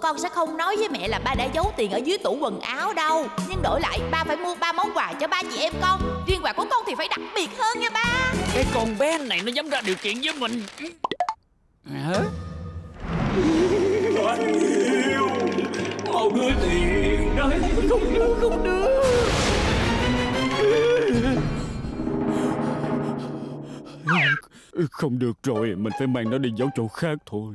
con sẽ không nói với mẹ là ba đã giấu tiền ở dưới tủ quần áo đâu. Nhưng đổi lại ba phải mua ba món quà cho ba chị em con. Riêng quà của con thì phải đặc biệt hơn nha ba. Cái con bé này nó dám ra điều kiện với mình hả? Anh yêu, mau đưa tiền đây. Không đưa, không đưa. Không được rồi, mình phải mang nó đi giấu chỗ khác thôi.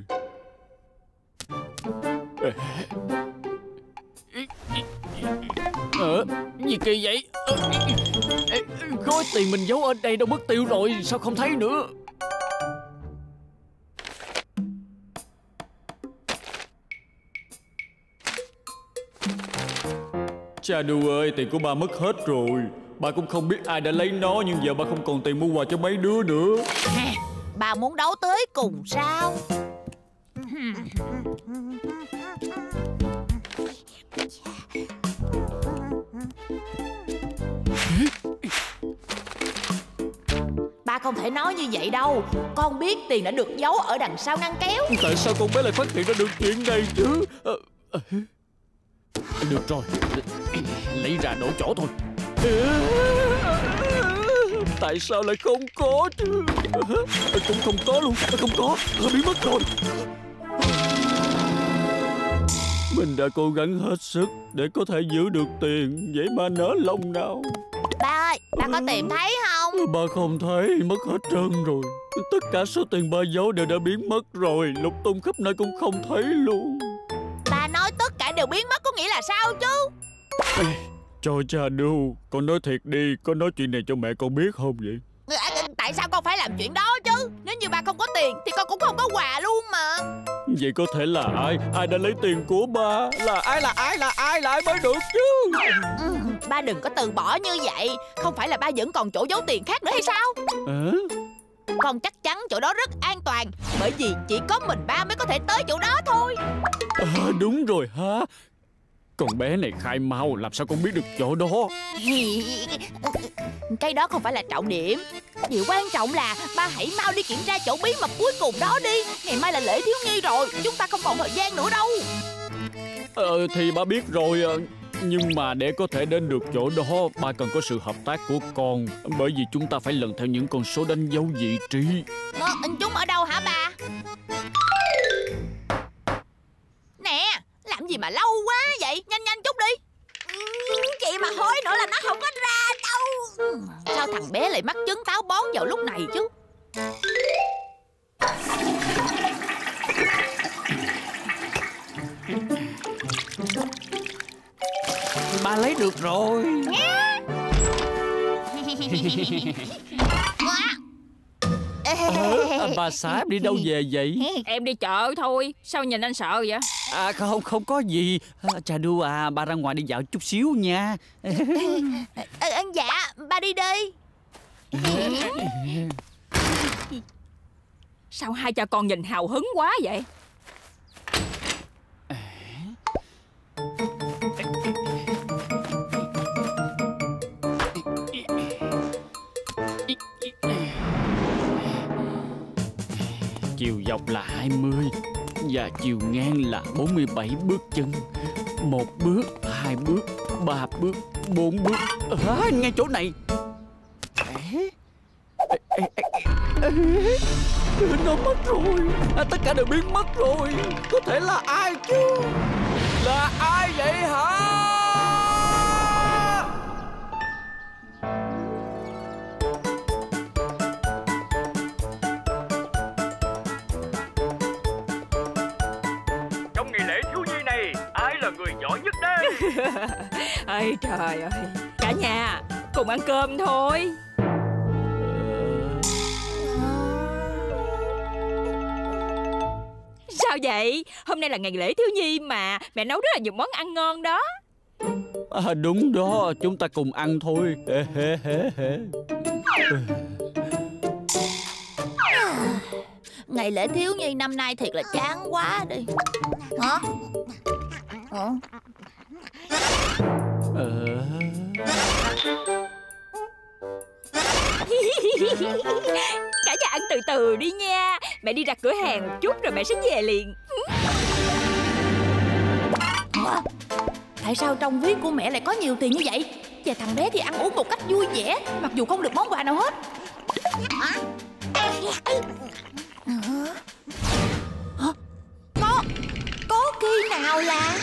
Ờ, gì kỳ vậy? Gói tiền mình giấu ở đây đâu mất tiêu rồi, sao không thấy nữa? Shadow ơi, tiền của ba mất hết rồi. Ba cũng không biết ai đã lấy nó, nhưng giờ ba không còn tiền mua quà cho mấy đứa nữa. Ba muốn đấu tới cùng sao? Ba không thể nói như vậy đâu. Con biết tiền đã được giấu ở đằng sau ngăn kéo. Tại sao con bé lại phát hiện ra được chuyện này chứ? À, à, được rồi, lấy ra đổ chỗ thôi. Tại sao lại không có chứ? Cũng không có luôn, không có, biến mất rồi. Mình đã cố gắng hết sức để có thể giữ được tiền, vậy mà nỡ lòng nào. Ba ơi, ba có tìm thấy không? Ba không thấy, mất hết trơn rồi. Tất cả số tiền ba giấu đều đã biến mất rồi. Lục tung khắp nơi cũng không thấy luôn. Ba nói tất cả đều biến mất có nghĩa là sao chứ? Trời Shadow, con nói thiệt đi, con nói chuyện này cho mẹ con biết không vậy? Tại sao con phải làm chuyện đó chứ? Nếu như ba không có tiền thì con cũng không có quà luôn mà. Vậy có thể là ai? Ai đã lấy tiền của ba? Là ai là ai là ai là ai mới được chứ? Ừ, ba đừng có từ bỏ như vậy. Không phải là ba vẫn còn chỗ giấu tiền khác nữa hay sao? À? Con chắc chắn chỗ đó rất an toàn, bởi vì chỉ có mình ba mới có thể tới chỗ đó thôi. À, đúng rồi ha. Con bé này khai mau, làm sao con biết được chỗ đó? Cái đó không phải là trọng điểm. Điều quan trọng là ba hãy mau đi kiểm tra chỗ bí mật cuối cùng đó đi. Ngày mai là lễ thiếu nhi rồi, chúng ta không còn thời gian nữa đâu. Ờ thì ba biết rồi. Nhưng mà để có thể đến được chỗ đó, ba cần có sự hợp tác của con. Bởi vì chúng ta phải lần theo những con số đánh dấu vị trí. Ờ, chúng ở đâu hả ba? Nè, làm gì mà lâu quá vậy? Nhanh nhanh chút đi. Chị mà hối nữa là nó không có ra đâu. Sao thằng bé lại mắc chứng táo bón vào lúc này chứ? Ba lấy được rồi. Ờ, bà xã em đi đâu về vậy? Em đi chợ thôi. Sao nhìn anh sợ vậy? À không, không có gì. Shadow à, ba ra ngoài đi dạo chút xíu nha. À, dạ, ba đi đi. Sao hai cha con nhìn hào hứng quá vậy? Chiều dọc là hai mươi và chiều ngang là bốn mươi bảy bước chân. Một bước, hai bước, ba bước, bốn bước. À, ngay chỗ này. Nó mất rồi. À, tất cả đều biến mất rồi. Có thể là ai chứ? Là ai vậy hả? Trong ngày lễ thiếu nhi này, ai là người giỏi nhất đây? Ây trời ơi, cả nhà cùng ăn cơm thôi. Sao vậy? Hôm nay là ngày lễ thiếu nhi mà. Mẹ nấu rất là nhiều món ăn ngon đó. À, đúng đó, chúng ta cùng ăn thôi. Ngày lễ thiếu nhi năm nay thiệt là chán quá đi. Hả? Hả? Ờ... Cả nhà ăn từ từ đi nha. Mẹ đi ra cửa hàng một chút rồi mẹ sẽ về liền. Tại sao trong ví của mẹ lại có nhiều tiền như vậy? Và thằng bé thì ăn uống một cách vui vẻ, mặc dù không được món quà nào hết. Có Có khi nào là...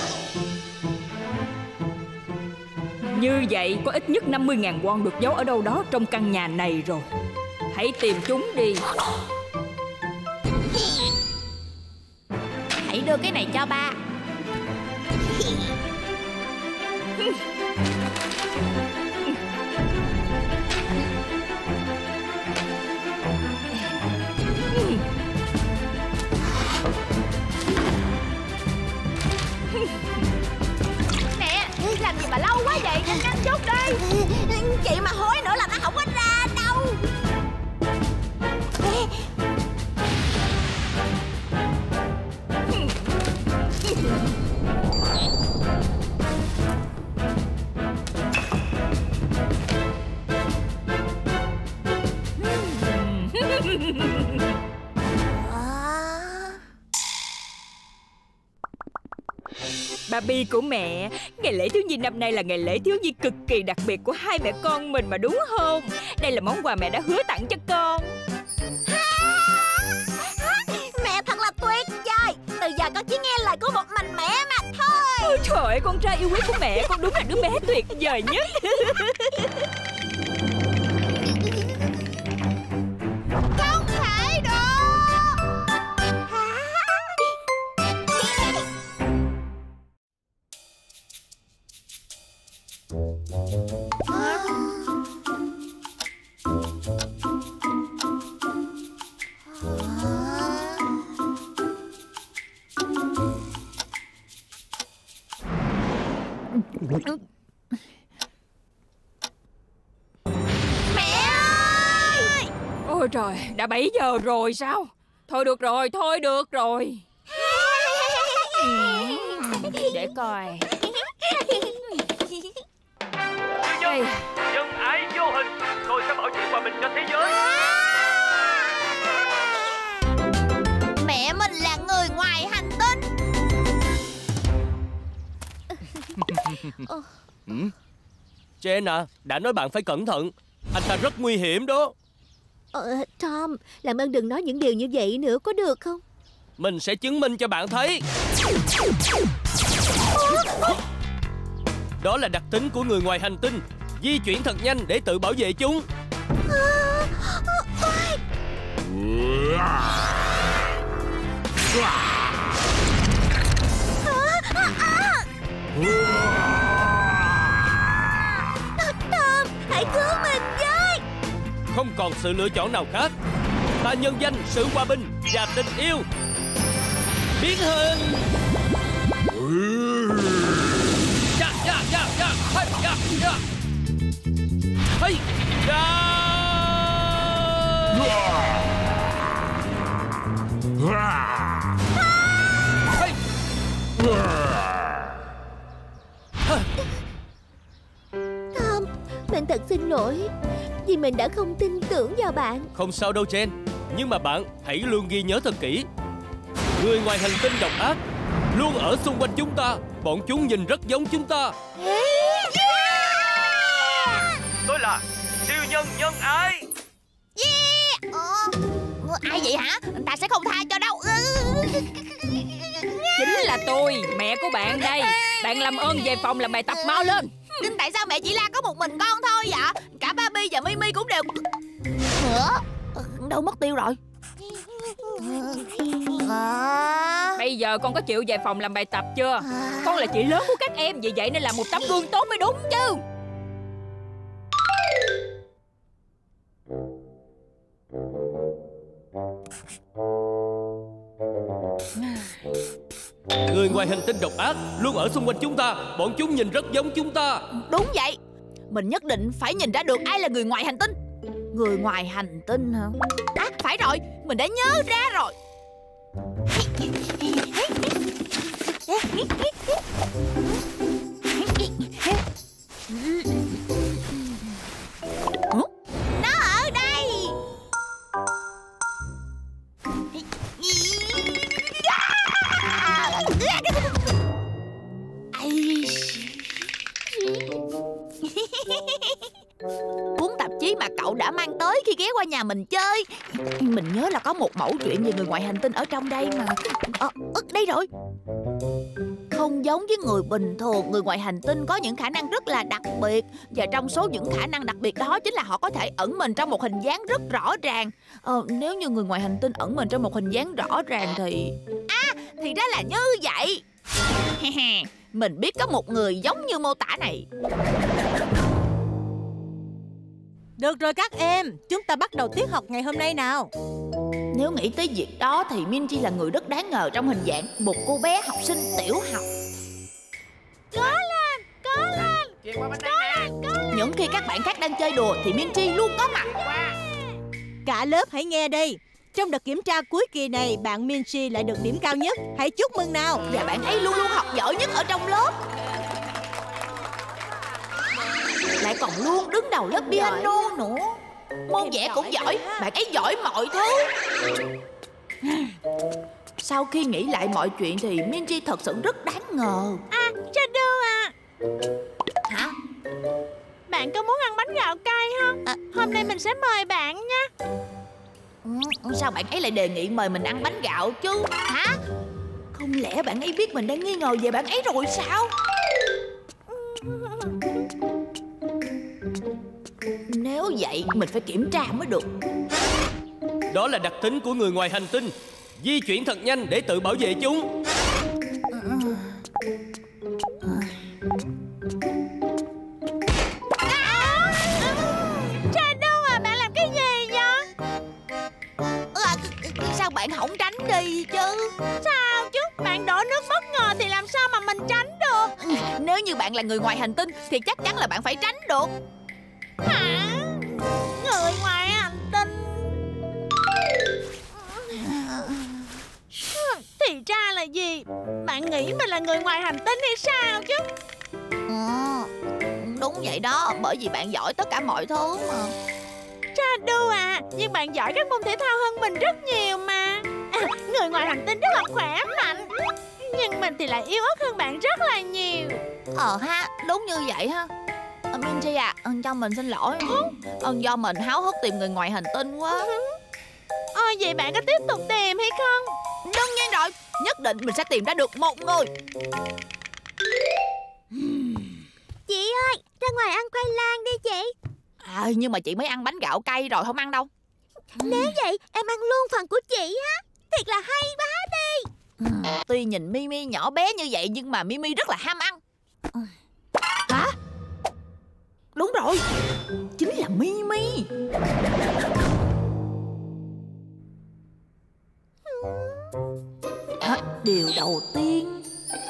Như vậy có ít nhất năm mươi ngàn won được giấu ở đâu đó trong căn nhà này rồi. Hãy tìm chúng đi. Hãy đưa cái này cho ba. Nè, làm gì mà lâu quá vậy? Nhanh nhanh chút đi. Chị mà hối nữa là nó không có ra đâu. Barbie của mẹ, ngày lễ thiếu nhi năm nay là ngày lễ thiếu nhi cực kỳ đặc biệt của hai mẹ con mình mà đúng không? Đây là món quà mẹ đã hứa tặng cho con. Mẹ thật là tuyệt vời. Từ giờ con chỉ nghe lời của một mình mẹ mà thôi. Ôi trời ơi, con trai yêu quý của mẹ, con đúng là đứa bé tuyệt vời nhất. Không thể được. Mẹ ơi! Ôi trời, đã bảy giờ rồi sao? Thôi được rồi, thôi được rồi. Để coi. Nhân, nhân ái vô hình, tôi sẽ bảo vệ hòa bình cho thế giới. Mẹ mình là người ngoài hành tinh. Ừ? Jen à, đã nói bạn phải cẩn thận. Anh ta rất nguy hiểm đó. Ờ, Tom, làm ơn đừng nói những điều như vậy nữa có được không? Mình sẽ chứng minh cho bạn thấy. Đó là đặc tính của người ngoài hành tinh. Di chuyển thật nhanh để tự bảo vệ chúng. Tom, hãy cứu mình với. Không còn sự lựa chọn nào khác. Ta nhân danh sự hòa bình và tình yêu. Biến hình. Dạ, dạ, dạ, dạ, hey, dạ, dạ. Hey, dạ. Hey. Tom, mình thật xin lỗi vì mình đã không tin tưởng vào bạn. Không sao đâu Jen. Nhưng mà bạn hãy luôn ghi nhớ thật kỹ. Người ngoài hành tinh độc ác luôn ở xung quanh chúng ta. Bọn chúng nhìn rất giống chúng ta. Tôi là siêu nhân nhân ái. Yeah. Ờ, ai vậy hả? Ta sẽ không tha cho đâu. Chính là tôi, mẹ của bạn đây. Bạn làm ơn về phòng làm bài tập mau lên. Nhưng tại sao mẹ chỉ la có một mình con thôi vậy? Cả Barbie và Mimi cũng đều... Ủa? Đâu mất tiêu rồi? À... Bây giờ con có chịu về phòng làm bài tập chưa? Con là chị lớn của các em, vì vậy nên là một tấm gương tốt mới đúng chứ. Người ngoài hành tinh độc ác luôn ở xung quanh chúng ta. Bọn chúng nhìn rất giống chúng ta. Đúng vậy. Mình nhất định phải nhìn ra được ai là người ngoài hành tinh. Người ngoài hành tinh hả? À, phải rồi, mình đã nhớ ra rồi. Nó ở đây. qua nhà mình chơi. Mình nhớ là có một mẩu chuyện về người ngoài hành tinh ở trong đây mà. Ờ, à, đây rồi. Không giống với người bình thường, người ngoài hành tinh có những khả năng rất là đặc biệt. Và trong số những khả năng đặc biệt đó chính là họ có thể ẩn mình trong một hình dáng rất rõ ràng. Ờ, nếu như người ngoài hành tinh ẩn mình trong một hình dáng rõ ràng thì... À, thì ra là như vậy. Mình biết có một người giống như mô tả này. Được rồi các em, chúng ta bắt đầu tiết học ngày hôm nay nào. Nếu nghĩ tới việc đó thì Minji là người rất đáng ngờ trong hình dạng một cô bé học sinh tiểu học. Cố lên, cố lên, cố lên, cố lên. Những khi các bạn khác đang chơi đùa thì Minji luôn có mặt. Cả lớp hãy nghe đây. Trong đợt kiểm tra cuối kỳ này, bạn Minji lại được điểm cao nhất. Hãy chúc mừng nào. Và bạn ấy luôn luôn học giỏi nhất ở trong lớp. Lại còn luôn đứng đầu lớp piano nữa. Môn vẽ cũng giỏi, bạn ấy giỏi mọi thứ. Sau khi nghĩ lại mọi chuyện thì Minji thật sự rất đáng ngờ. À, Shadow à. Hả? Bạn có muốn ăn bánh gạo cay không? À, hôm nay mình sẽ mời bạn nha. Sao bạn ấy lại đề nghị mời mình ăn bánh gạo chứ? Hả? Không lẽ bạn ấy biết mình đang nghi ngờ về bạn ấy rồi sao? Nếu vậy mình phải kiểm tra mới được. Đó là đặc tính của người ngoài hành tinh. Di chuyển thật nhanh để tự bảo vệ chúng. Shadow à, bạn làm cái gì vậy? À, sao bạn không tránh đi chứ? Sao chứ? Bạn đổ nước bất ngờ thì làm sao mà mình tránh được? Nếu như bạn là người ngoài hành tinh thì chắc chắn là bạn phải tránh được. Hả? Người ngoài hành tinh? Thì ra là gì? Bạn nghĩ mình là người ngoài hành tinh hay sao chứ? À, đúng vậy đó, bởi vì bạn giỏi tất cả mọi thứ mà. Shadow à, nhưng bạn giỏi các môn thể thao hơn mình rất nhiều mà. À, người ngoài hành tinh rất là khỏe mạnh, nhưng mình thì lại yếu ớt hơn bạn rất là nhiều. Ờ ha, đúng như vậy ha. Minji à, cho mình xin lỗi. ừ, Do mình háo hức tìm người ngoài hành tinh quá. Ôi, vậy bạn có tiếp tục tìm hay không? Đương nhiên rồi, nhất định mình sẽ tìm ra được một người. Chị ơi, ra ngoài ăn khoai lang đi chị. À, nhưng mà chị mới ăn bánh gạo cay rồi, không ăn đâu. Nếu vậy em ăn luôn phần của chị á. Thiệt là hay quá đi. ừ, Tuy nhìn Mimi nhỏ bé như vậy nhưng mà Mimi rất là ham ăn. Hả? Đúng rồi, chính là Mimi. À, điều đầu tiên,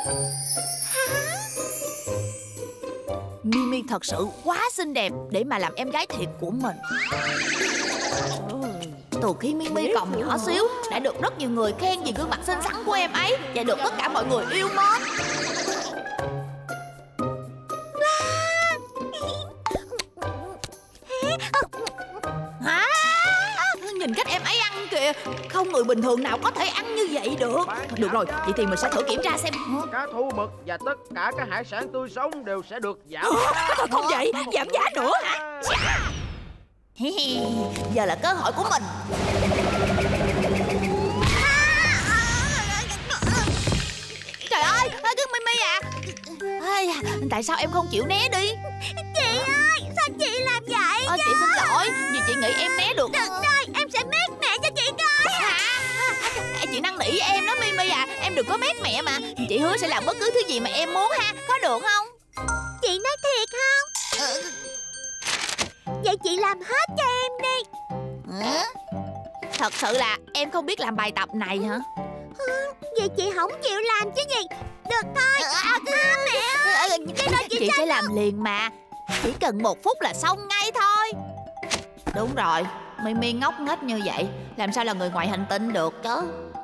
Mimi thật sự quá xinh đẹp để mà làm em gái thiệt của mình. Từ khi Mimi còn nhỏ xíu đã được rất nhiều người khen vì gương mặt xinh xắn của em ấy và được tất cả mọi người yêu mến. Hả? Nhìn cách em ấy ăn kìa, không người bình thường nào có thể ăn như vậy được. Được rồi, vậy thì mình sẽ thử kiểm tra xem. Cá thu mực và tất cả các hải sản tươi sống đều sẽ được giảm giá. Thật không vậy? Giảm giá nữa hả? Giờ là cơ hội của mình. Trời ơi, cứ Mimi à. Ây, tại sao em không chịu né đi? Chị ơi, sao chị làm vậy? À, chị xin lỗi, vì chị nghĩ em né được. Được rồi, em sẽ mét mẹ cho chị coi. À, chị năn nỉ em đó Mimi à. Em đừng có mét mẹ mà. Chị hứa sẽ làm bất cứ thứ gì mà em muốn ha. Có được không? Chị nói thiệt không? Ừ. Vậy chị làm hết cho em đi. À, thật sự là em không biết làm bài tập này hả? Ừ, vậy chị không chịu làm chứ gì. Được thôi. À, à, mẹ ơi, cái đó chị, chị sẽ đâu. làm liền mà. Chỉ cần một phút là xong ngay thôi. Đúng rồi, Mimi ngốc nghếch như vậy làm sao là người ngoài hành tinh được chứ?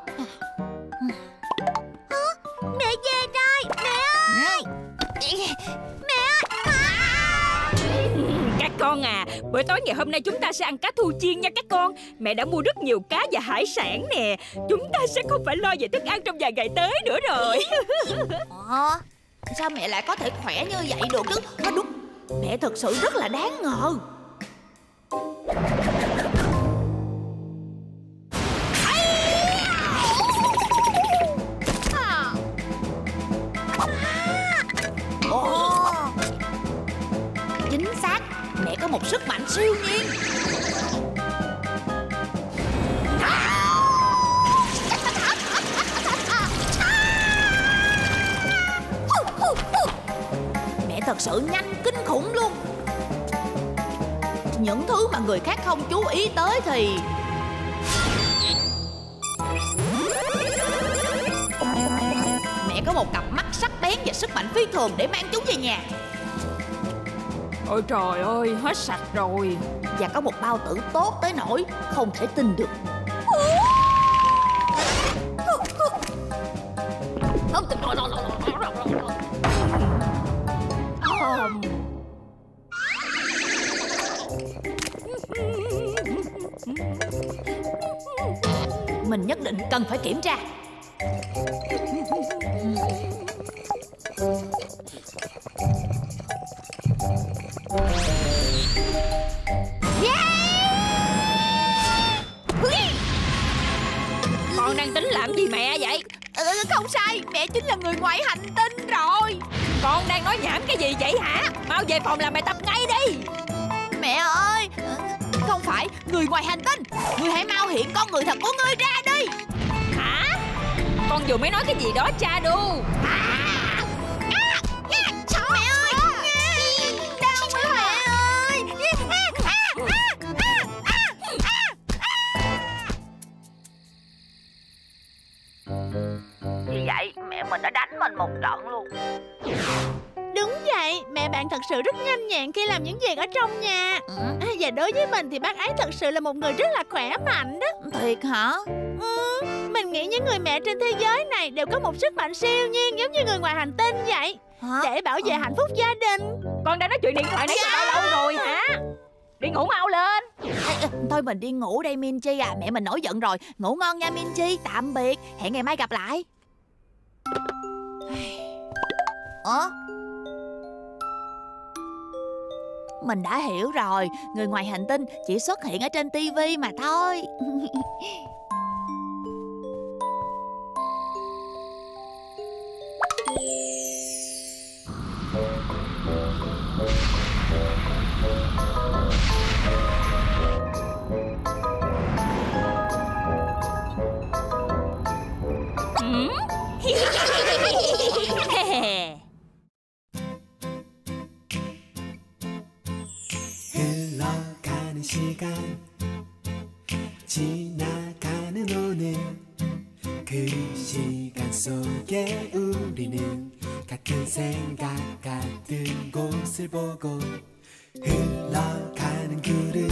Hả? Mẹ về rồi, mẹ ơi. Mẹ ơi. À. Các con à, bữa tối ngày hôm nay chúng ta sẽ ăn cá thu chiên nha các con. Mẹ đã mua rất nhiều cá và hải sản nè. Chúng ta sẽ không phải lo về thức ăn trong vài ngày tới nữa rồi. À, sao mẹ lại có thể khỏe như vậy được chứ? À, đúng, mẹ thật sự rất là đáng ngờ. sức mạnh siêu nhiên. Mẹ thật sự nhanh kinh khủng luôn. Những thứ mà người khác không chú ý tới thì mẹ có một cặp mắt sắc bén và sức mạnh phi thường để mang chúng về nhà. Ôi trời ơi, hết sạch rồi. Và có một bao tử tốt tới nỗi không thể tin được. Mình nhất định cần phải kiểm tra. Con đang tính làm gì mẹ vậy? Ừ, không sai, mẹ chính là người ngoài hành tinh rồi. Con đang nói nhảm cái gì vậy hả? Mau về phòng làm bài tập ngay đi. Mẹ ơi, không phải người ngoài hành tinh. Ngươi hãy mau hiện con người thật của ngươi ra đi. Hả? Con vừa mới nói cái gì đó Shadow? À, à, à, mẹ ơi, đau quá mẹ ơi. Vì vậy mẹ mình đã đánh mình một trận luôn. Đúng vậy, mẹ bạn thật sự rất nhanh nhẹn khi làm những việc ở trong nhà. Ừ. À, và đối với mình thì bác ấy thật sự là một người rất là khỏe mạnh đó. Thiệt hả? Ừ, mình nghĩ những người mẹ trên thế giới này đều có một sức mạnh siêu nhiên giống như người ngoài hành tinh vậy. Hả? Để bảo vệ hạnh phúc gia đình. Con đã nói chuyện điện thoại nãy giờ bao lâu rồi hả? Đi ngủ mau lên. Ê, thôi mình đi ngủ đây Minchi à. Mẹ mình nổi giận rồi. Ngủ ngon nha Minchi. Tạm biệt. Hẹn ngày mai gặp lại. Ủa? Mình đã hiểu rồi. Người ngoài hành tinh chỉ xuất hiện ở trên tivi mà thôi. 흘러가는 시간 지나가는 오늘 그 시간 속에 우리는 같은 생각 같은 곳을 보고 흘러가는 구름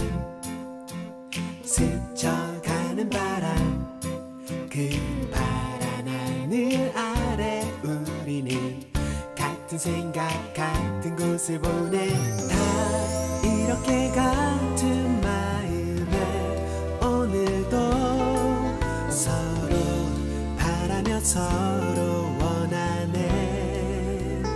스쳐가는 바람 그 파란 하늘 아래 우리는 같은 생각 같은 곳을 보내 다 이렇게 같은 마음에 오늘도 서로 바라며 서로 원하네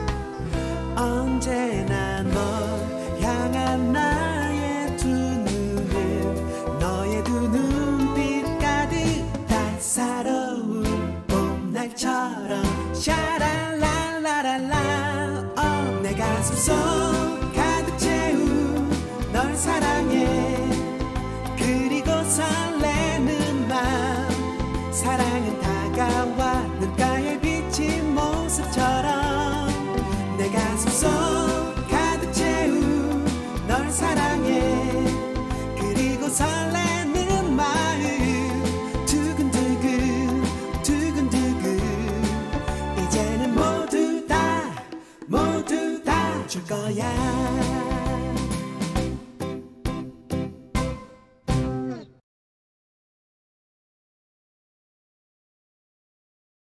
언제나 널 향한 나의 두 눈은 너의 두 눈빛 가득 따사로운 봄날처럼 샤랄랄라랄라 어, 내 가슴 속 가득 채운 널 사랑해 그리고 설레는 맘 사랑은 다가와 눈가에 비친 모습처럼 내 가슴 속 가득 채운 널 사랑해 그리고 설레는 마음 두근두근 두근두근 이제는 모두 다 모두 다 줄 거야